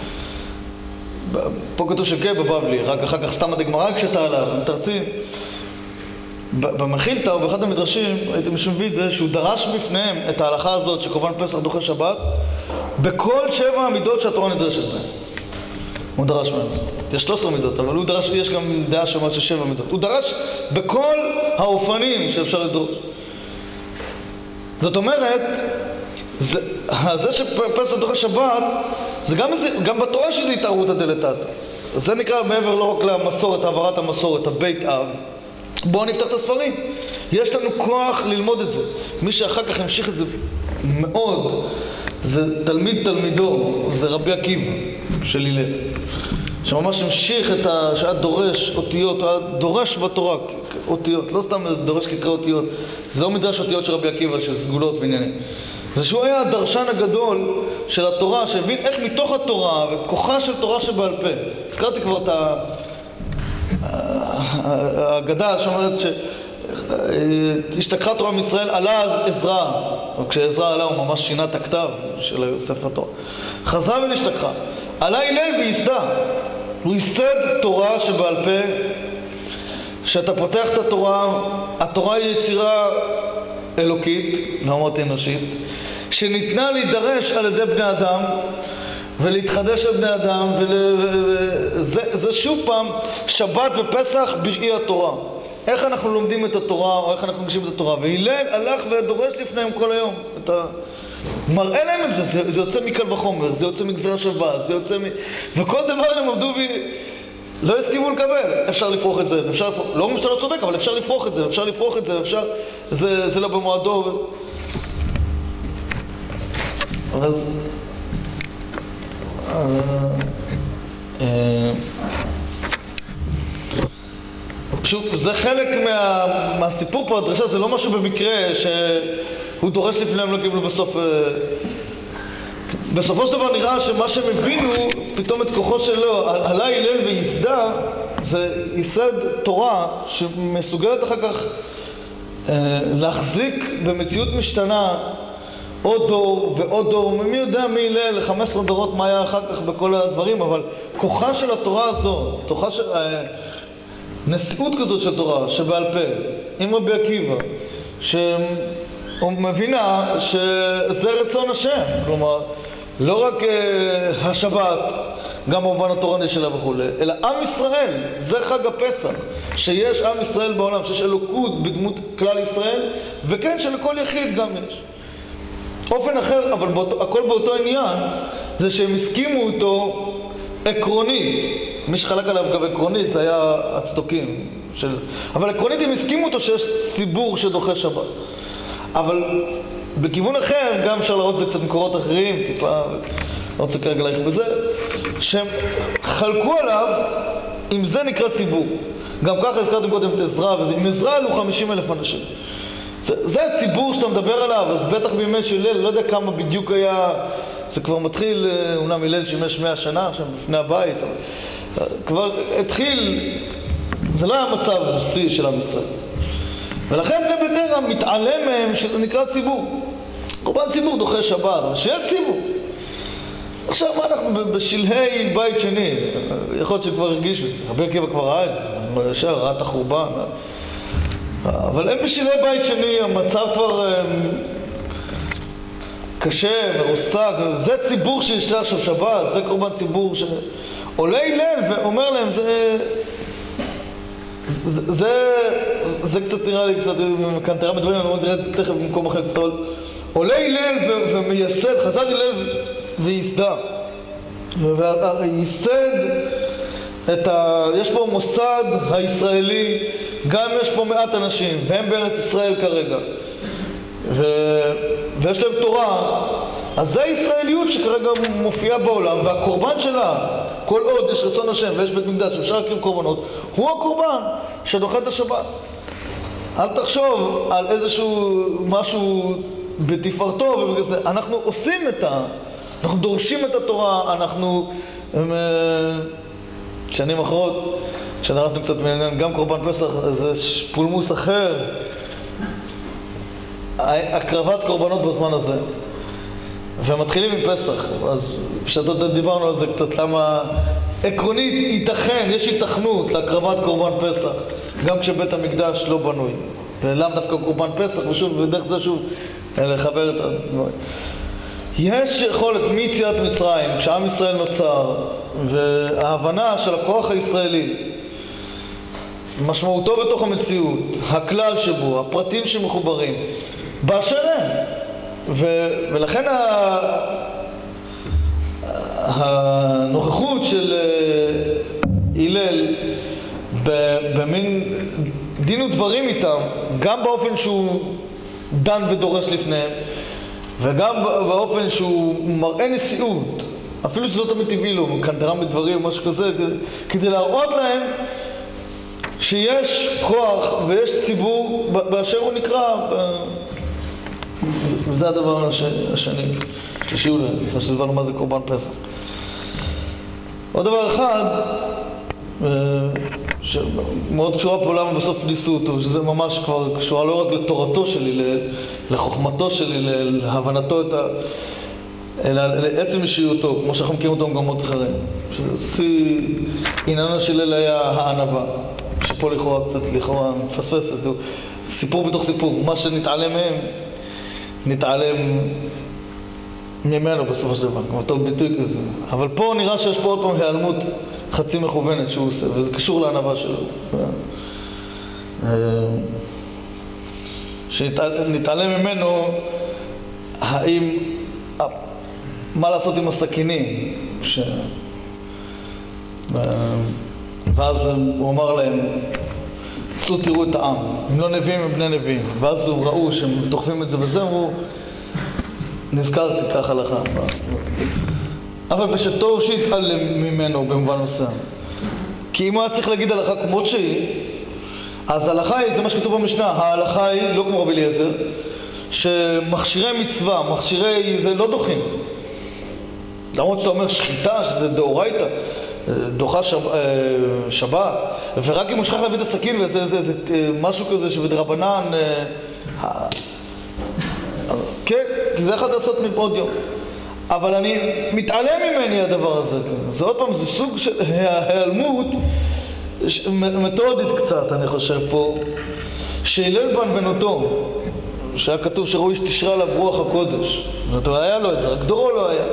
פה כתוב שכן בבבלי, רק אחר כך סתם הדגמרא כשאתה עליו, מתרצים. במחילתא או באחד המדרשים, הייתי מביא את זה, שהוא דרש בפניהם את ההלכה הזאת שקורבן פסח דוחה שבת, בכל 7 המידות שהתורה נדרשת בהן. הוא דרש מהם. יש 13 מידות, אבל הוא דרש, יש גם דעה שאומרת של 7 מידות. הוא דרש בכל האופנים שאפשר לדרוש. זאת אומרת, זה שפסח דוחה שבת, זה גם בתורה שזה התערותא דלתתא. זה נקרא מעבר לא רק למסורת, העברת המסורת, הבית אב. בואו נפתח את הספרים. יש לנו כוח ללמוד את זה. מי שאחר כך המשיך את זה מאוד, זה תלמידו, זה רבי עקיבא של הלל. שממש המשיך את שהיה דורש אותיות, היה דורש בתורה אותיות, לא סתם דורש כתרי אותיות. זה לא מדרש אותיות של רבי עקיבא, של סגולות ועניינים. זה שהוא היה הדרשן הגדול של התורה, שהבין איך מתוך התורה וכוחה של תורה שבעל פה. הזכרתי כבר את האגדה שאומרת שהשתכחה תורה מישראל, עלה אז עזרא, או כשעזרא עלה הוא ממש שינה את הכתב של ספר התורה. חזרה ונשתכחה. עלה הלל וייסדה. הוא ייסד תורה שבעל פה, שאתה פותח את התורה, התורה היא יצירה אלוקית, לא אמרתי אנושית, שניתנה להידרש על ידי בני אדם, ולהתחדש על בני אדם, זה שוב פעם שבת ופסח בראי התורה. איך אנחנו לומדים את התורה, או איך אנחנו מגשים את התורה. והלל הלך ודורש לפניהם כל היום. מראה להם את זה, זה יוצא מקל וחומר, זה יוצא מגזרה שווה, זה יוצא וכל דבר הם עבדו לא הסכימו לקבל. אפשר לפרוח את זה, אפשר לפרוח, לא אומרים שאתה לא צודק, אבל אפשר לפרוח את זה, אפשר לפרוח את זה, אפשר, זה לא במועדו. אז פשוט זה חלק מהסיפור פה, הדרשה זה לא משהו במקרה שהוא דורש לפניהם לא קיבלו בסופו של דבר נראה שמה שהם הבינו פתאום את כוחו שלו עלה הלל ויסדה, זה ייסד תורה שמסוגלת אחר כך להחזיק במציאות משתנה עוד דור ועוד דור, מי יודע מי הלל, 15 דורות מה היה אחר כך בכל הדברים, אבל כוחה של התורה הזו, כוחה של נשיאות כזאת של תורה שבעל פה עם רבי עקיבא שהוא מבינה שזה רצון השם, כלומר לא רק השבת גם במובן התורני שלה וכו', אלא עם ישראל, זה חג הפסח, שיש עם ישראל בעולם, שיש אלוקות בדמות כלל ישראל, וכן שלכל יחיד גם יש אופן אחר, אבל הכל באותו עניין, זה שהם הסכימו אותו עקרונית. מי שחלק עליו גם עקרונית זה היה הצדוקים אבל עקרונית הם הסכימו אותו שיש ציבור שדוחה שבת, אבל בכיוון אחר גם אפשר לראות את זה קצת מקורות אחרים טיפה, לא רוצה כרגע להיך בזה, שהם חלקו עליו אם זה נקרא ציבור. גם ככה הזכרתם קודם את עזרא, עם עזרא עלו 50,000 אנשים, זה הציבור שאתה מדבר עליו. אז בטח בימי של הלל, לא יודע כמה בדיוק היה, זה כבר מתחיל, אומנם הלל שימש 100 שנה עכשיו לפני הבית, אבל כבר התחיל, זה לא היה מצב שיא של עם ישראל, ולכן בני ביתרא מתעלם מהם שזה נקרא ציבור. קורבן ציבור דוחה שבת, אבל שיהיה ציבור. עכשיו מה אנחנו בשלהי בית שני, יכול להיות שכבר הרגישו את זה, רבי עקיבא כבר ראה את זה, ראה את החורבן, אבל הם בשלהי בית שני, המצב כבר קשה, מרוסק, זה ציבור שישתה עכשיו שבת, זה קורבן ציבור שעולה הלל ואומר להם, זה קצת נראה לי, קצת קנטרה מדברים, אני נראה את זה תכף במקום אחר קצת, עולה הלל ומייסד, חזר הלל וייסדה, וייסד יש פה מוסד הישראלי, גם יש פה מעט אנשים, והם בארץ ישראל כרגע, ויש להם תורה, אז זה הישראליות שכרגע מופיעה בעולם, והקורבן שלה, כל עוד יש רצון השם ויש בית מקדש ואפשר להקריב קורבנות, הוא הקורבן שדוחה את השבת. אל תחשוב על איזשהו משהו בתפארתו ובגלל אנחנו עושים אנחנו דורשים את התורה, אנחנו שנים אחרות כשנרחנו קצת מעניין גם קורבן פסח, זה פולמוס אחר, הקרבת קורבנות בזמן הזה, ומתחילים עם פסח. אז כשאתה דיברנו על זה קצת, למה עקרונית ייתכן, יש התכנות להקרבת קורבן פסח גם כשבית המקדש לא בנוי, ולמה דווקא קורבן פסח, ודרך זה שוב לחבר את הדברים. יש יכולת מיציאת מצרים, כשעם ישראל נוצר, וההבנה של הכוח הישראלי, משמעותו בתוך המציאות, הכלל שבו, הפרטים שמחוברים, באשר הם. ולכן הנוכחות של הלל במין דין ודברים איתם, גם באופן שהוא דן ודורש לפניהם, וגם באופן שהוא מראה נשיאות, אפילו שזה לא תמיד טבעי לו, קנטרה מדברים או משהו כזה, כדי להראות להם שיש כוח ויש ציבור באשר הוא נקרא, וזה הדבר השני ששיעו להם, לפני שדיברנו מה זה קורבן פסח. עוד דבר אחד שמאוד קשורה פה למה בסוף ניסו אותו, שזה ממש כבר קשורה לא רק לתורתו של הלל, לחוכמתו של הלל, להבנתו אלא לעצם אישיותו, כמו שאנחנו מכירים אותו במקומות אחרים. ששיא עניינו של הלל היה הענווה, שפה לכאורה מפספסת, סיפור בתוך סיפור, מה שנתעלם מהם נתעלם ממנו בסופו של דבר, כמו אותו ביטוי כזה. אבל פה נראה שיש פה עוד פעם היעלמות חצי מכוונת שהוא עושה, וזה קשור לענווה שלו. שנתעלם ממנו, האם, מה לעשות עם הסכינים? ואז הוא אמר להם, צאו תראו את העם, הם לא נביאים הם בני נביאים. ואז הוא ראו שהם דוחפים את זה וזה, אמרו, נזכרתי כך הלכה. אבל בשתו שהתעלם ממנו במובן מסוים. כי אם הוא היה צריך להגיד הלכה כמות שהיא, אז הלכה היא, זה מה שכתוב במשנה, ההלכה היא, לא כמו רבי אליעזר, שמכשירי מצווה, מכשירי, זה לא דוחים. למרות שאתה אומר שחיטה, שזה דאורייתא, דוחה שבת, ורק אם הוא שכח להביא את הסכין, וזה משהו כזה שבדרבנן, כן, כי זה יכול לעשות מבעוד יום. אבל אני מתעלם ממני הדבר הזה. זה עוד פעם, זה סוג של העלמות מתודית קצת, אני חושב פה, שהלל בנבנותו, שהיה כתוב שראוי שתשרה עליו רוח הקודש. זאת אומרת, היה לו את זה, רק דורו לא היה.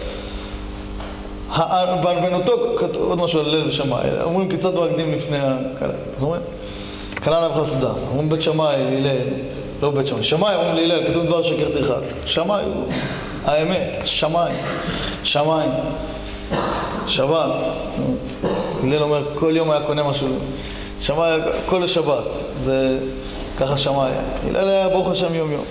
בנבנותו, כתוב עוד משהו על הלל ושמאי, אומרים כיצד מקדים לפני הכלה. אז אומרים, כלה נב חסדה, אומרים בית שמאי, הלל, לא בית שמאי, שמאי אומרים להלל, כתוב דבר שקר תרחק. שמאי הוא האמת, שמיים, שמיים, שבת. הלל אומר, כל יום היה קונה משהו, שמאי, כל השבת, זה ככה שמאי. הלל היה ברוך השם יום יום.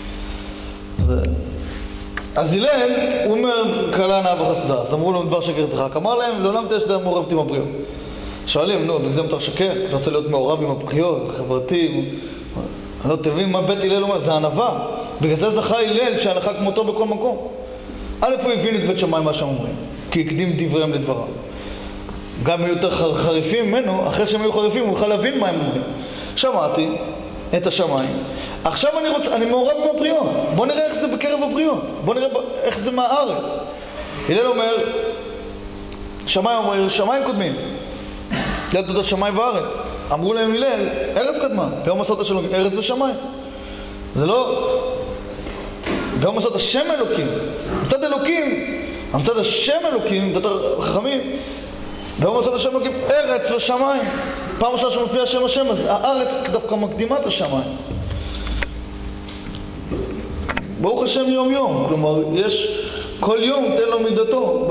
אז הלל, הוא אומר, כלה נאה וחסדה, אז אמרו לו דבר שקר תרחק, אמר להם, לעולם תהיה שדה מעורבת עם הבריאות. שואלים, נו, בגלל זה מותר שקר, אתה רוצה להיות מעורב עם הבריאות, חברתי, אני לא תבין מה בית הלל אומר, זה ענווה. בגלל זה זכה הלל שהלכה כמותו בכל מקום. א' הוא הבין את בית שמאי מה שהם אומרים, כי הקדים דבריהם לדבריו. גם היו יותר חריפים ממנו, אחרי שהם היו חריפים הוא יוכל להבין מה הם אומרים. שמעתי את השמיים, עכשיו אני מעורב עם הבריאות. בוא נראה איך זה בקרב הבריאות, בוא נראה איך זה מהארץ. הלל אומר, שמיים קודמים, הלל תודה שמיים בארץ. אמרו להם הלל, ארץ קדמה, ביום מסעות השם ארץ ושמיים. זה לא, ביום מסעות השם אלוקים, מצד אלוקים, מצד השם אלוקים, מצד החכמים, ביום מסעות השם אלוקים, ארץ ושמיים. פעם ראשונה שמופיע שם השם, אז הארץ דווקא מקדימה את השמיים. ברוך השם יום יום, כלומר, יש כל יום תן לו מידתו.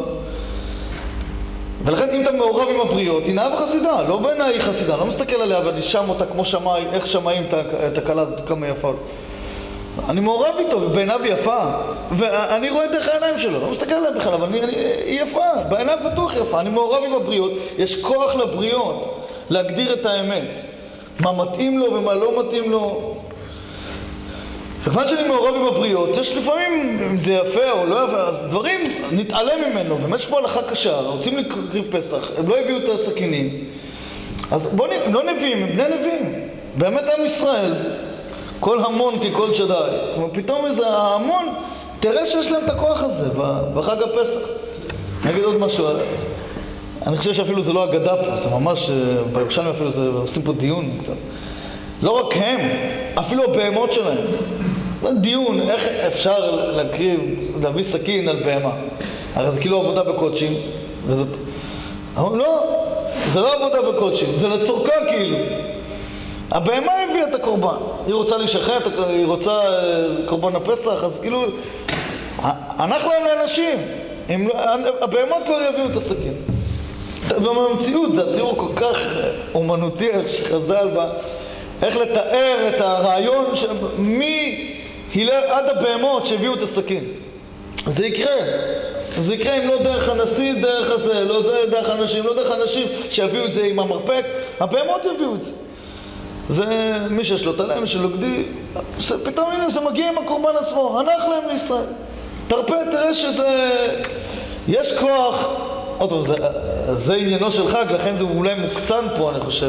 ולכן אם אתה מעורב עם הבריות, היא נאה וחסידה, לא בעיניי היא חסידה, לא מסתכל עליה ואני שם אותה כמו שמאי, איך שמאים את הקלה כמה יפה. אני מעורב איתו, ובעיניו היא יפה, ואני רואה דרך העיניים שלו, לא מסתכל עליה בכלל, אבל היא יפה, בעיניו בטוח יפה, אני מעורב עם הבריות, יש כוח לבריות להגדיר את האמת, מה מתאים לו ומה לא מתאים לו. וכיוון שאני מעורב עם הבריות, יש לפעמים, אם זה יפה או לא יפה, אז דברים נתעלם ממנו, באמת יש פה הלכה קשה, רוצים לקריב פסח, הם לא הביאו את הסכינים, אז בואו נראה, הם לא נביאים, הם בני נביאים, באמת עם ישראל, כל המון ככל שדי, כמו פתאום איזה המון, תראה שיש להם את הכוח הזה בחג הפסח. נגיד עוד משהו, אני חושב שאפילו זה לא אגדה פה, זה ממש, בירושלים אפילו זה, עושים פה דיון קצת. לא רק הם, אפילו הבהמות שלהם. דיון, איך אפשר להקריב, להביא סכין על בהמה? הרי זה כאילו עבודה בקודשים, וזה... אבל לא, זה לא עבודה בקודשים, זה לצורכה כאילו. הבהמה הביאה את הקורבן, היא רוצה להישחט, היא רוצה קורבן הפסח, אז כאילו, אנחנו הם לאנשים, הבהמות כבר יביאו את הסכין. במציאות זה התיאור כל כך אומנותי שחז"ל בה, איך לתאר את הרעיון מהלל עד הבהמות שהביאו את הסכין. זה יקרה. זה יקרה אם לא דרך הנשיא, דרך הזה, לא זה דרך אנשים, לא דרך אנשים שיביאו את זה עם המרפק, הבהמות יביאו את זה. זה מי שיש לו תלם, מי שלא גדי, פתאום הנה זה מגיע עם הקורבן עצמו, הנח להם לישראל. תרפה, תראה שזה... יש כוח, עוד פעם, זה עניינו של חג, לכן זה אולי מוקצן פה, אני חושב,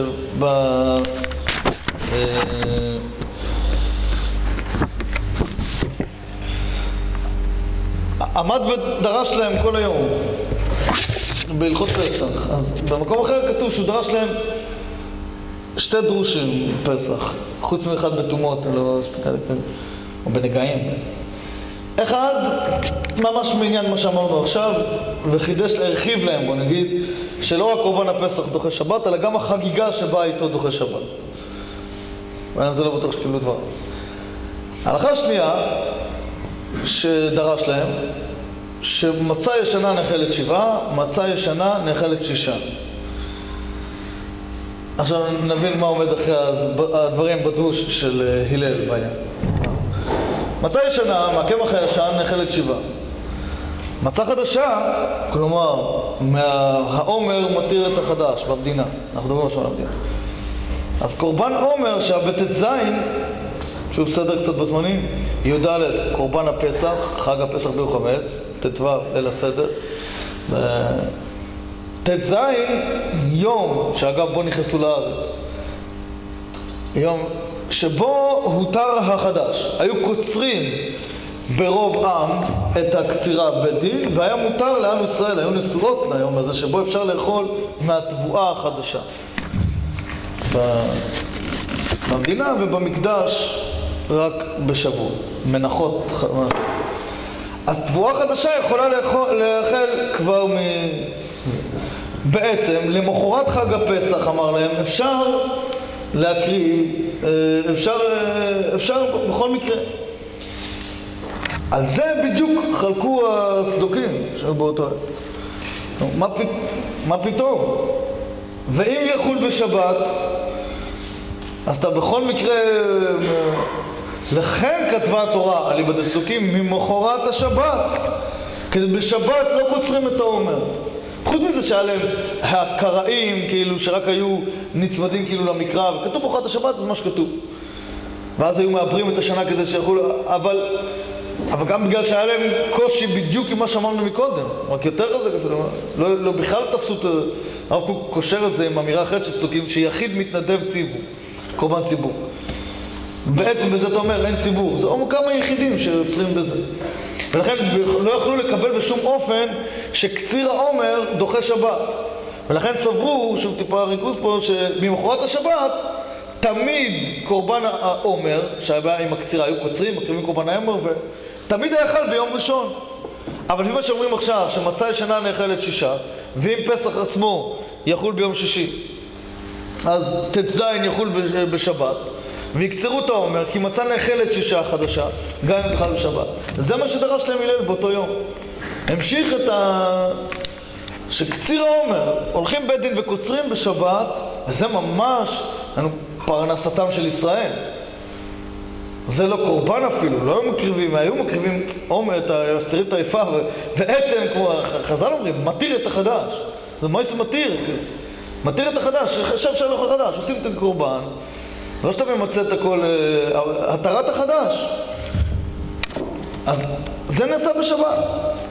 עמד ודרש להם כל היום בהלכות פסח. אז במקום אחר כתוב שהוא דרש להם שתי דרושים פסח, חוץ מאחד בתומות, לא ספקה לפעמים, או בנגעים. אחד, ממש מעניין מה שאמרנו עכשיו, וחידש להרחיב להם, בוא נגיד, שלא רק קורבן הפסח דוחה שבת, אלא גם החגיגה שבאה איתו דוחה שבת. ואני זה לא בטוח שקיבלו דבר. ההלכה השנייה שדרש להם, שמצה ישנה נאכלת 7, מצה ישנה נאכלת 6. עכשיו נבין מה עומד אחרי הדברים בדרוש של הלל בעניין. מצה ישנה, מהקמח הישן נאכלת שבעה. מצה חדשה, כלומר, העומר מתיר את החדש במדינה. אנחנו מדברים עכשיו על המדינה. אז קורבן עומר שהבט"ז, שוב סדר קצת בזמנים, י"ד, קורבן הפסח, חג הפסח ביום חמץ, ט"ו, ליל הסדר. ט"ז, יום, שאגב בו נכנסו לארץ, יום שבו הותר החדש. היו קוצרים ברוב עם את הקצירה בדין, והיה מותר לעם ישראל, היו נשואות ליום הזה, שבו אפשר לאכול מהתבואה החדשה. במדינה ובמקדש רק בשבוע, מנחות. אז תבואה חדשה יכולה לאכול כבר בעצם, למחרת חג הפסח, אמר להם, אפשר להקריב, אפשר בכל מקרה. על זה בדיוק חלקו הצדוקים שהיו באותו עת. מה פתאום? ואם יחול בשבת, אז אתה בכל מקרה, לכן כתבה התורה על איבד הצדוקים ממחרת השבת, כי בשבת לא קוצרים את העומר. חוץ מזה שהיה להם הקראים, כאילו, שרק היו נצמדים כאילו למקרא, וכתוב מחרת השבת, זה מה שכתוב. ואז היו מעברים את השנה כדי שיכולו, אבל גם בגלל שהיה להם קושי בדיוק עם מה שאמרנו מקודם, רק יותר חזק אפילו, לא בכלל תפסו את, הרב קוק קושר את זה עם אמירה אחרת שצדוקים, שיחיד מתנדב ציבור, קורבן ציבור. בעצם בזה אתה אומר, אין ציבור, זה כמה יחידים שיוצרים בזה. ולכן לא יכלו לקבל בשום אופן שקציר העומר דוחה שבת. ולכן סברו, שוב טיפה ריכוז פה, שממחרת השבת, תמיד קורבן העומר, שהיה עם הקצירה, היו קוצרים, מקריבים קורבן העומר, ותמיד היה חל ביום ראשון. אבל לפי מה שאומרים עכשיו, שמצה ישנה נאכלת שישה, ואם פסח עצמו יחול ביום שישי, אז ט"ז יחול בשבת, ויקצרו את העומר, כי מצה נאכלת שישה חדשה, גם אם תחל בשבת. זה מה שדרש להם הלל באותו יום. המשיך את שקציר העומר, הולכים בית דין וקוצרים בשבת, וזה ממש פרנסתם של ישראל. זה לא קורבן אפילו, לא היו מקריבים, היו מקריבים עומר, את העשירית היפה, ובעצם, כמו חז"ל אומרים, מתיר את החדש. זה מה זה מתיר? מתיר את החדש, חשב שהלוך החדש, עושים את הקורבן, לא שאתה ממצא את הכל, התרת החדש. אז זה נעשה בשבת.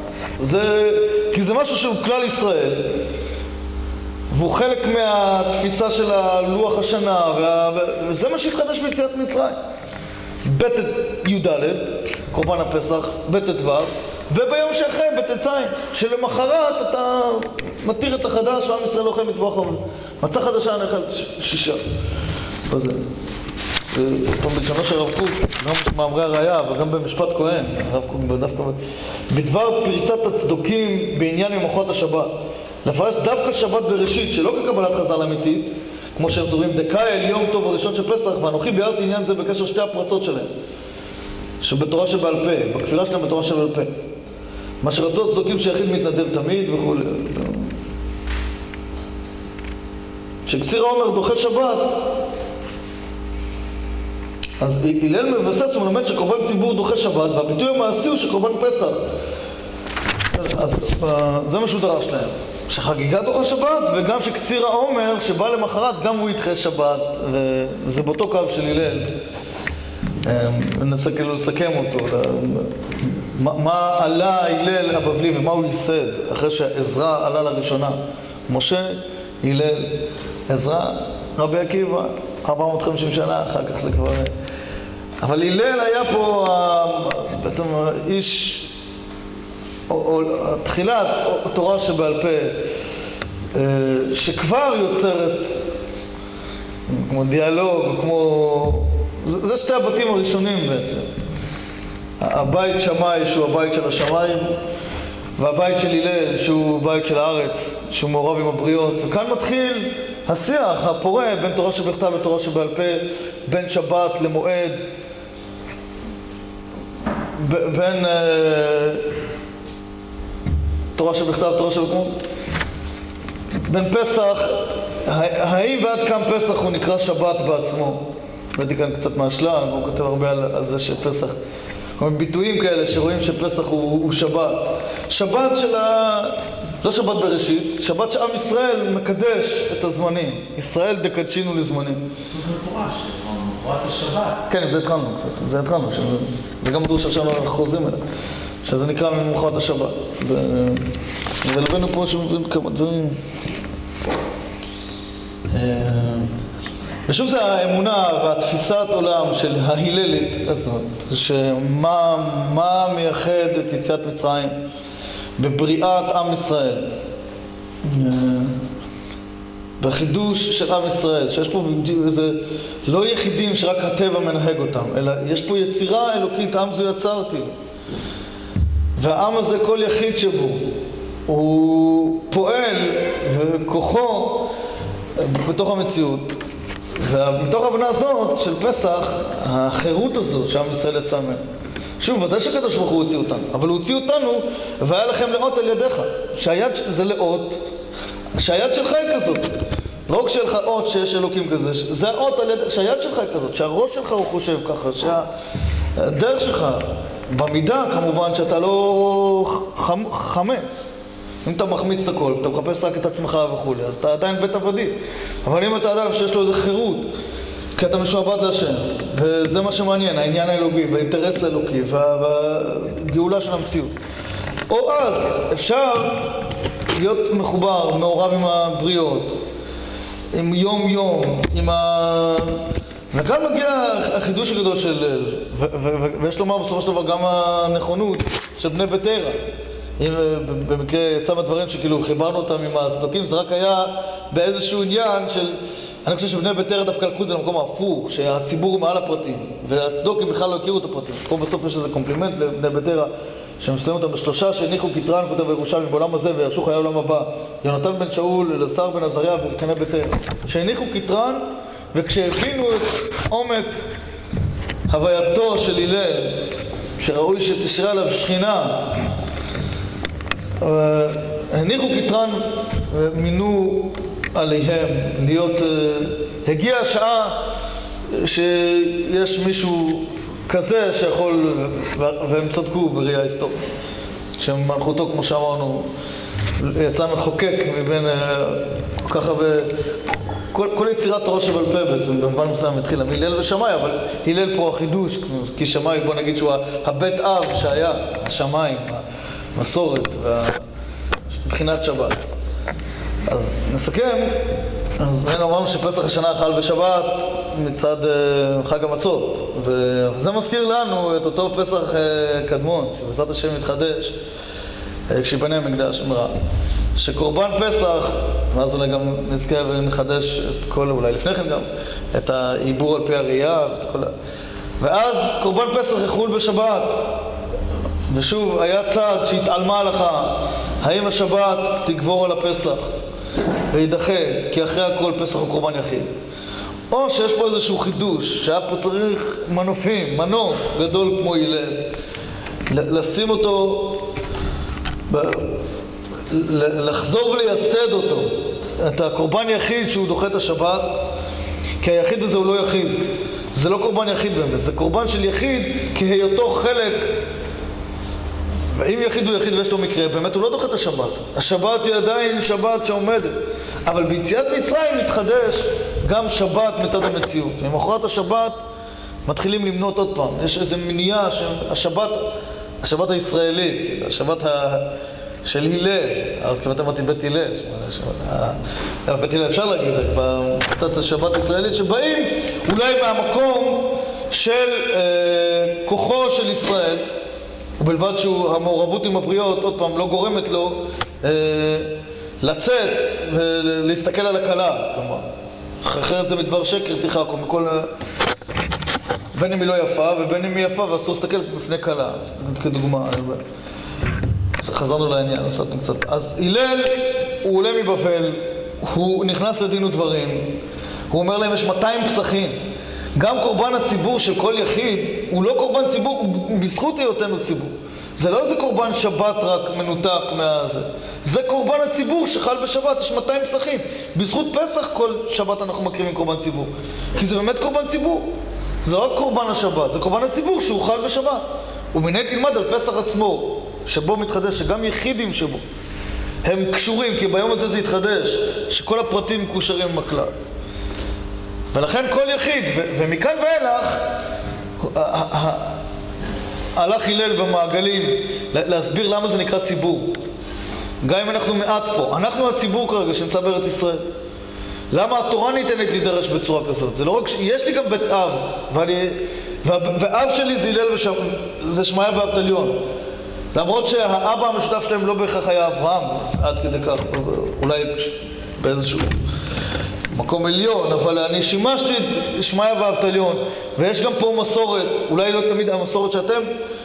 כי זה משהו שהוא כלל ישראל, והוא חלק מהתפיסה של לוח השנה, וזה מה שהתחדש ביציאת מצרים. בית י"ד, קורבן הפסח, בית ט"ו, וביום שאחרי בט"ז, שלמחרת אתה מתיר את החדש, ועם ישראל אוכל מטבוח חומר. מצה חדשה נאכל שישה. וזה. פה בלשונו של הרב קוק, גם במאמרי הראייה, וגם במשפט כהן, הרב קוק דווקא בדבר פריצת הצדוקים בעניין ממחרת השבת. לפרש דווקא שבת בראשית, שלא כקבלת חז"ל אמיתית, כמו שהם זורים, דקאי אל יום טוב הראשון של פסח, ואנוכי ביארתי עניין זה בקשר שתי הפרצות שלהם, שבתורה שבעל פה, בכפירה שלהם בתורה שבעל פה. מה שרצו הצדוקים שיחיד מתנדב תמיד וכו'. שקציר העומר דוחה שבת, אז הלל מבסס ומלמד שקורבן ציבור דוחה שבת, והביטוי המעשי הוא שקורבן פסח. אז זה מה שהוא דרש להם. שחגיגה דוחה שבת, וגם שקציר העומר שבא למחרת גם הוא ידחה שבת, וזה באותו קו של הלל. ננסה כאילו לסכם אותו. מה עלה הלל הבבלי ומה הוא ייסד אחרי שעזרא עלה לראשונה? משה, הלל, עזרא, רבי עקיבא, 450 שנה, אחר כך זה כבר... אבל הלל היה פה בעצם איש, או תחילת תורה שבעל פה, שכבר יוצרת כמו דיאלוג, כמו... זה שתי הבתים הראשונים בעצם. הבית שמאי שהוא הבית של השמיים, והבית של הלל שהוא בית של הארץ, שהוא מעורב עם הבריות. וכאן מתחיל השיח הפורה בין תורה שבכתב לתורה שבעל פה, בין שבת למועד, בין תורה שבכתב לתורה שבכתב, בין פסח האם ועד קם פסח הוא נקרא שבת בעצמו? הבאתי כאן קצת מהשלג, הוא כותב הרבה על זה שפסח, כל מיני ביטויים כאלה שרואים שפסח הוא שבת. שבת לא שבת בראשית, שבת שעם ישראל מקדש את הזמנים. ישראל דקדשינו לזמנים. זה מפורש, מפורט השבת. כן, זה התחלנו קצת, זה התחלנו. זה גם דרוש עכשיו אנחנו חוזרים אליו. שזה נקרא ממוחרת השבת. ולבנו פה שמבין כמה דברים. ושוב זה האמונה והתפיסת עולם של ההיללית הזאת, שמה מייחד את יציאת מצרים בבריאת עם ישראל, בחידוש של עם ישראל, שיש פה איזה לא יחידים שרק הטבע מנהג אותם, אלא יש פה יצירה אלוקית, עם זו יצרתי, והעם הזה כל יחיד שבו הוא פועל וכוחו בתוך המציאות. ומתוך ההבנה הזאת של פסח, החירות הזאת שעם ישראל יצא ממנו. שוב, ודאי שקדוש ברוך הוא הוציא אותנו, אבל הוא הוציא אותנו והיה לכם לאות על ידיך. שהיד זה לאות, שהיד שלך היא כזאת. לא רק שיהיה לך אות שיש אלוקים כזה, זה האות על ידיך, שהיד שלך היא כזאת, שהראש שלך הוא חושב ככה, שהדרך שלך, במידה כמובן שאתה לא חמץ. אם אתה מחמיץ את הכל, אתה מחפש רק את עצמך וכו', אז אתה עדיין בית עבדים. אבל אם אתה אדם שיש לו איזה חירות, כי אתה משועבד להשם, וזה מה שמעניין, העניין האלוקי, והאינטרס האלוקי, והגאולה של המציאות. או אז אפשר להיות מחובר, מעורב עם הבריות, עם יום, וכאן מגיע החידוש הגדול של ויש לומר בסופו של דבר גם הנכונות של בני בית תרא. אם במקרה יצא מהדברים שכאילו חיברנו אותם עם הצדוקים, זה רק היה באיזשהו עניין של, אני חושב שבני בית תרא דווקא לקחו את זה למקום ההפוך, שהציבור הוא מעל הפרטים, והצדוקים בכלל לא הכירו את הפרטים. פה בסוף יש איזה קומפלימנט לבני בית תרא, שמסיים אותם בשלושה שהניחו כתרן, כותב בירושלים, בעולם הזה וירשו חיי העולם הבא, יונתן בן שאול, אלעזר בן עזריה וזקני בית תרא, שהניחו כתרן, וכשהבינו את עומק הווייתו של הלל, שראוי שתשרה עליו שכינה, הניחו כתרן ומינו עליהם להיות, הגיעה השעה שיש מישהו כזה שיכול, והם צדקו בראייה היסטורית, שמלכותו כמו שאמרנו יצא מחוקק מבין כל כך הרבה, כל יצירת תורה שבעל פה בעצם במובן מסוים התחילה מהלל ושמאי, אבל הלל פה החידוש, כי שמאי בוא נגיד שהוא הבית אב שהיה, השמיים, המסורת ובחינת שבת. אז נסכם, אז ראינו אמרנו שפסח השנה חל בשבת מצד חג המצות, וזה מזכיר לנו את אותו פסח קדמון שבעזרת השם מתחדש כשיבנה המקדש במהרה, שקורבן פסח, ואז אולי גם נזכה ונחדש את כל, אולי לפני כן גם, את העיבור על פי הראייה ואז קורבן פסח יחול בשבת. ושוב, היה צעד שהתעלמה לך, האם השבת תגבור על הפסח וידחה, כי אחרי הכל פסח הוא קורבן יחיד, או שיש פה איזשהו חידוש, שהיה פה צריך מנוף גדול כמו הלל, לשים אותו, לחזור ולייסד אותו, את הקורבן יחיד שהוא דוחה את השבת, כי היחיד הזה הוא לא יחיד, זה לא קורבן יחיד באמת, זה קורבן של יחיד כהיותו חלק, ואם יחיד הוא יחיד ויש לו מקרה, באמת הוא לא דוחה את השבת. השבת היא עדיין שבת שעומדת. אבל ביציאת מצרים מתחדש גם שבת מצד המציאות. ממחרת השבת מתחילים למנות עוד פעם. יש איזו מניעה השבת הישראלית, השבת של הלל. אז כמעט אמרתי בית הלל. בית הלל אפשר להגיד, בקטעת השבת הישראלית, שבאים אולי מהמקום של כוחו של ישראל, ובלבד שהמעורבות עם הבריות, עוד פעם, לא גורמת לו לצאת ולהסתכל על הכלה, כלומר. אחרת זה מדבר שקר, תיחקו, בין אם היא לא יפה ובין אם היא יפה ואסור להסתכל בפני כלה, כדוגמה. אז חזרנו לעניין, עשינו קצת. אז הלל, הוא עולה מבבל, הוא נכנס לדין ודברים, הוא אומר להם, יש 200 פסחים. גם קורבן הציבור של כל יחיד הוא לא קורבן ציבור, הוא בזכות היותנו ציבור. זה לא איזה קורבן שבת רק מנותק מהזה. זה קורבן הציבור שחל בשבת, יש 200 פסחים. בזכות פסח כל שבת אנחנו מקריבים קורבן ציבור. כי זה באמת קורבן ציבור. זה לא קורבן השבת, זה קורבן הציבור שהוא חל בשבת. ומנה תלמד על פסח עצמו, שבו מתחדש, שגם יחידים שבו הם קשורים, כי ביום הזה זה יתחדש, שכל הפרטים מקושרים עם הכלל. ולכן כל יחיד, ומכאן ואילך, הלך הלל במעגלים להסביר למה זה נקרא ציבור. גם אם אנחנו מעט פה, אנחנו הציבור כרגע שנמצא בארץ ישראל. למה התורה ניתנת להידרש בצורה כזאת? זה לא רק יש לי גם בית אב, ואב שלי זה הלל זה שמעיה ואבטליון. למרות שהאבא המשותף שלהם לא בהכרח היה אברהם, עד כדי כך, אולי באיזשהו מקום עליון, אבל אני שימשתי את שמעיה ואבטליון, ויש גם פה מסורת, אולי לא תמיד המסורת שאתם,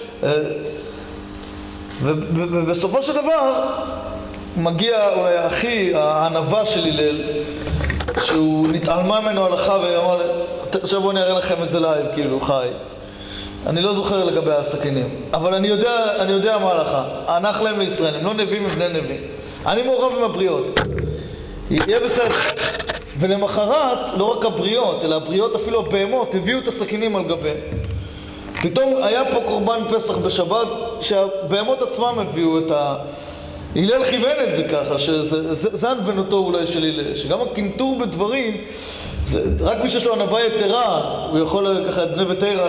ובסופו של דבר מגיע אולי אחי, הענווה של הלל, שהוא נתעלמה ממנו הלכה ואמר, עכשיו בואו נראה לכם את זה לייב, כאילו, חי. אני לא זוכר לגבי הסכינים, אבל אני יודע מה הלכה. הענך להם לישראל, הם לא נביאים, הם בני נביאים. אני מעורב עם הבריות. יהיה בסדר. ולמחרת, לא רק הבריות, אלא הבריות, אפילו הבהמות, הביאו את הסכינים על גבי. פתאום היה פה קורבן פסח בשבת, שהבהמות עצמם הביאו את ה... הלל כיוון את זה ככה, שזה ענוונותו אולי של הלל, שגם הקינטור בדברים, רק מי שיש לו ענווה יתרה, הוא יכול ככה את בני ביתרא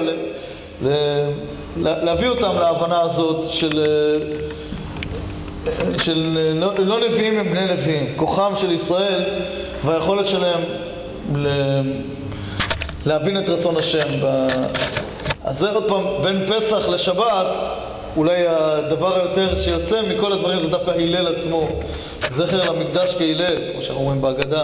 להביא אותם להבנה הזאת של לא נביאים הם בני נביאים, כוחם של ישראל והיכולת שלהם להבין את רצון השם. אז זה עוד פעם, בין פסח לשבת, אולי הדבר היותר שיוצא מכל הדברים זה דווקא הלל עצמו, זכר למקדש כהלל, כמו שאנחנו אומרים בהגדה,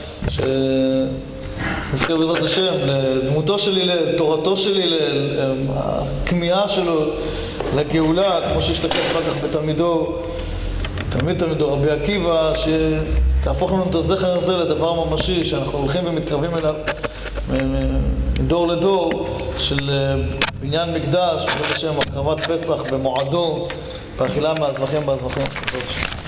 נזכר בעזרת השם, לדמותו של הלל, תורתו של הלל, הכמיהה שלו לגאולה, כמו שהשתקף אחר כך בתלמידו, תלמידו רבי עקיבא, שתהפוך לנו את הזכר הזה לדבר ממשי, שאנחנו הולכים ומתקרבים אליו מדור לדור, של בניין מקדש, בעזרת השם, הקרבת פסח במועדו, ואכילה מהזבחים בהזבחים.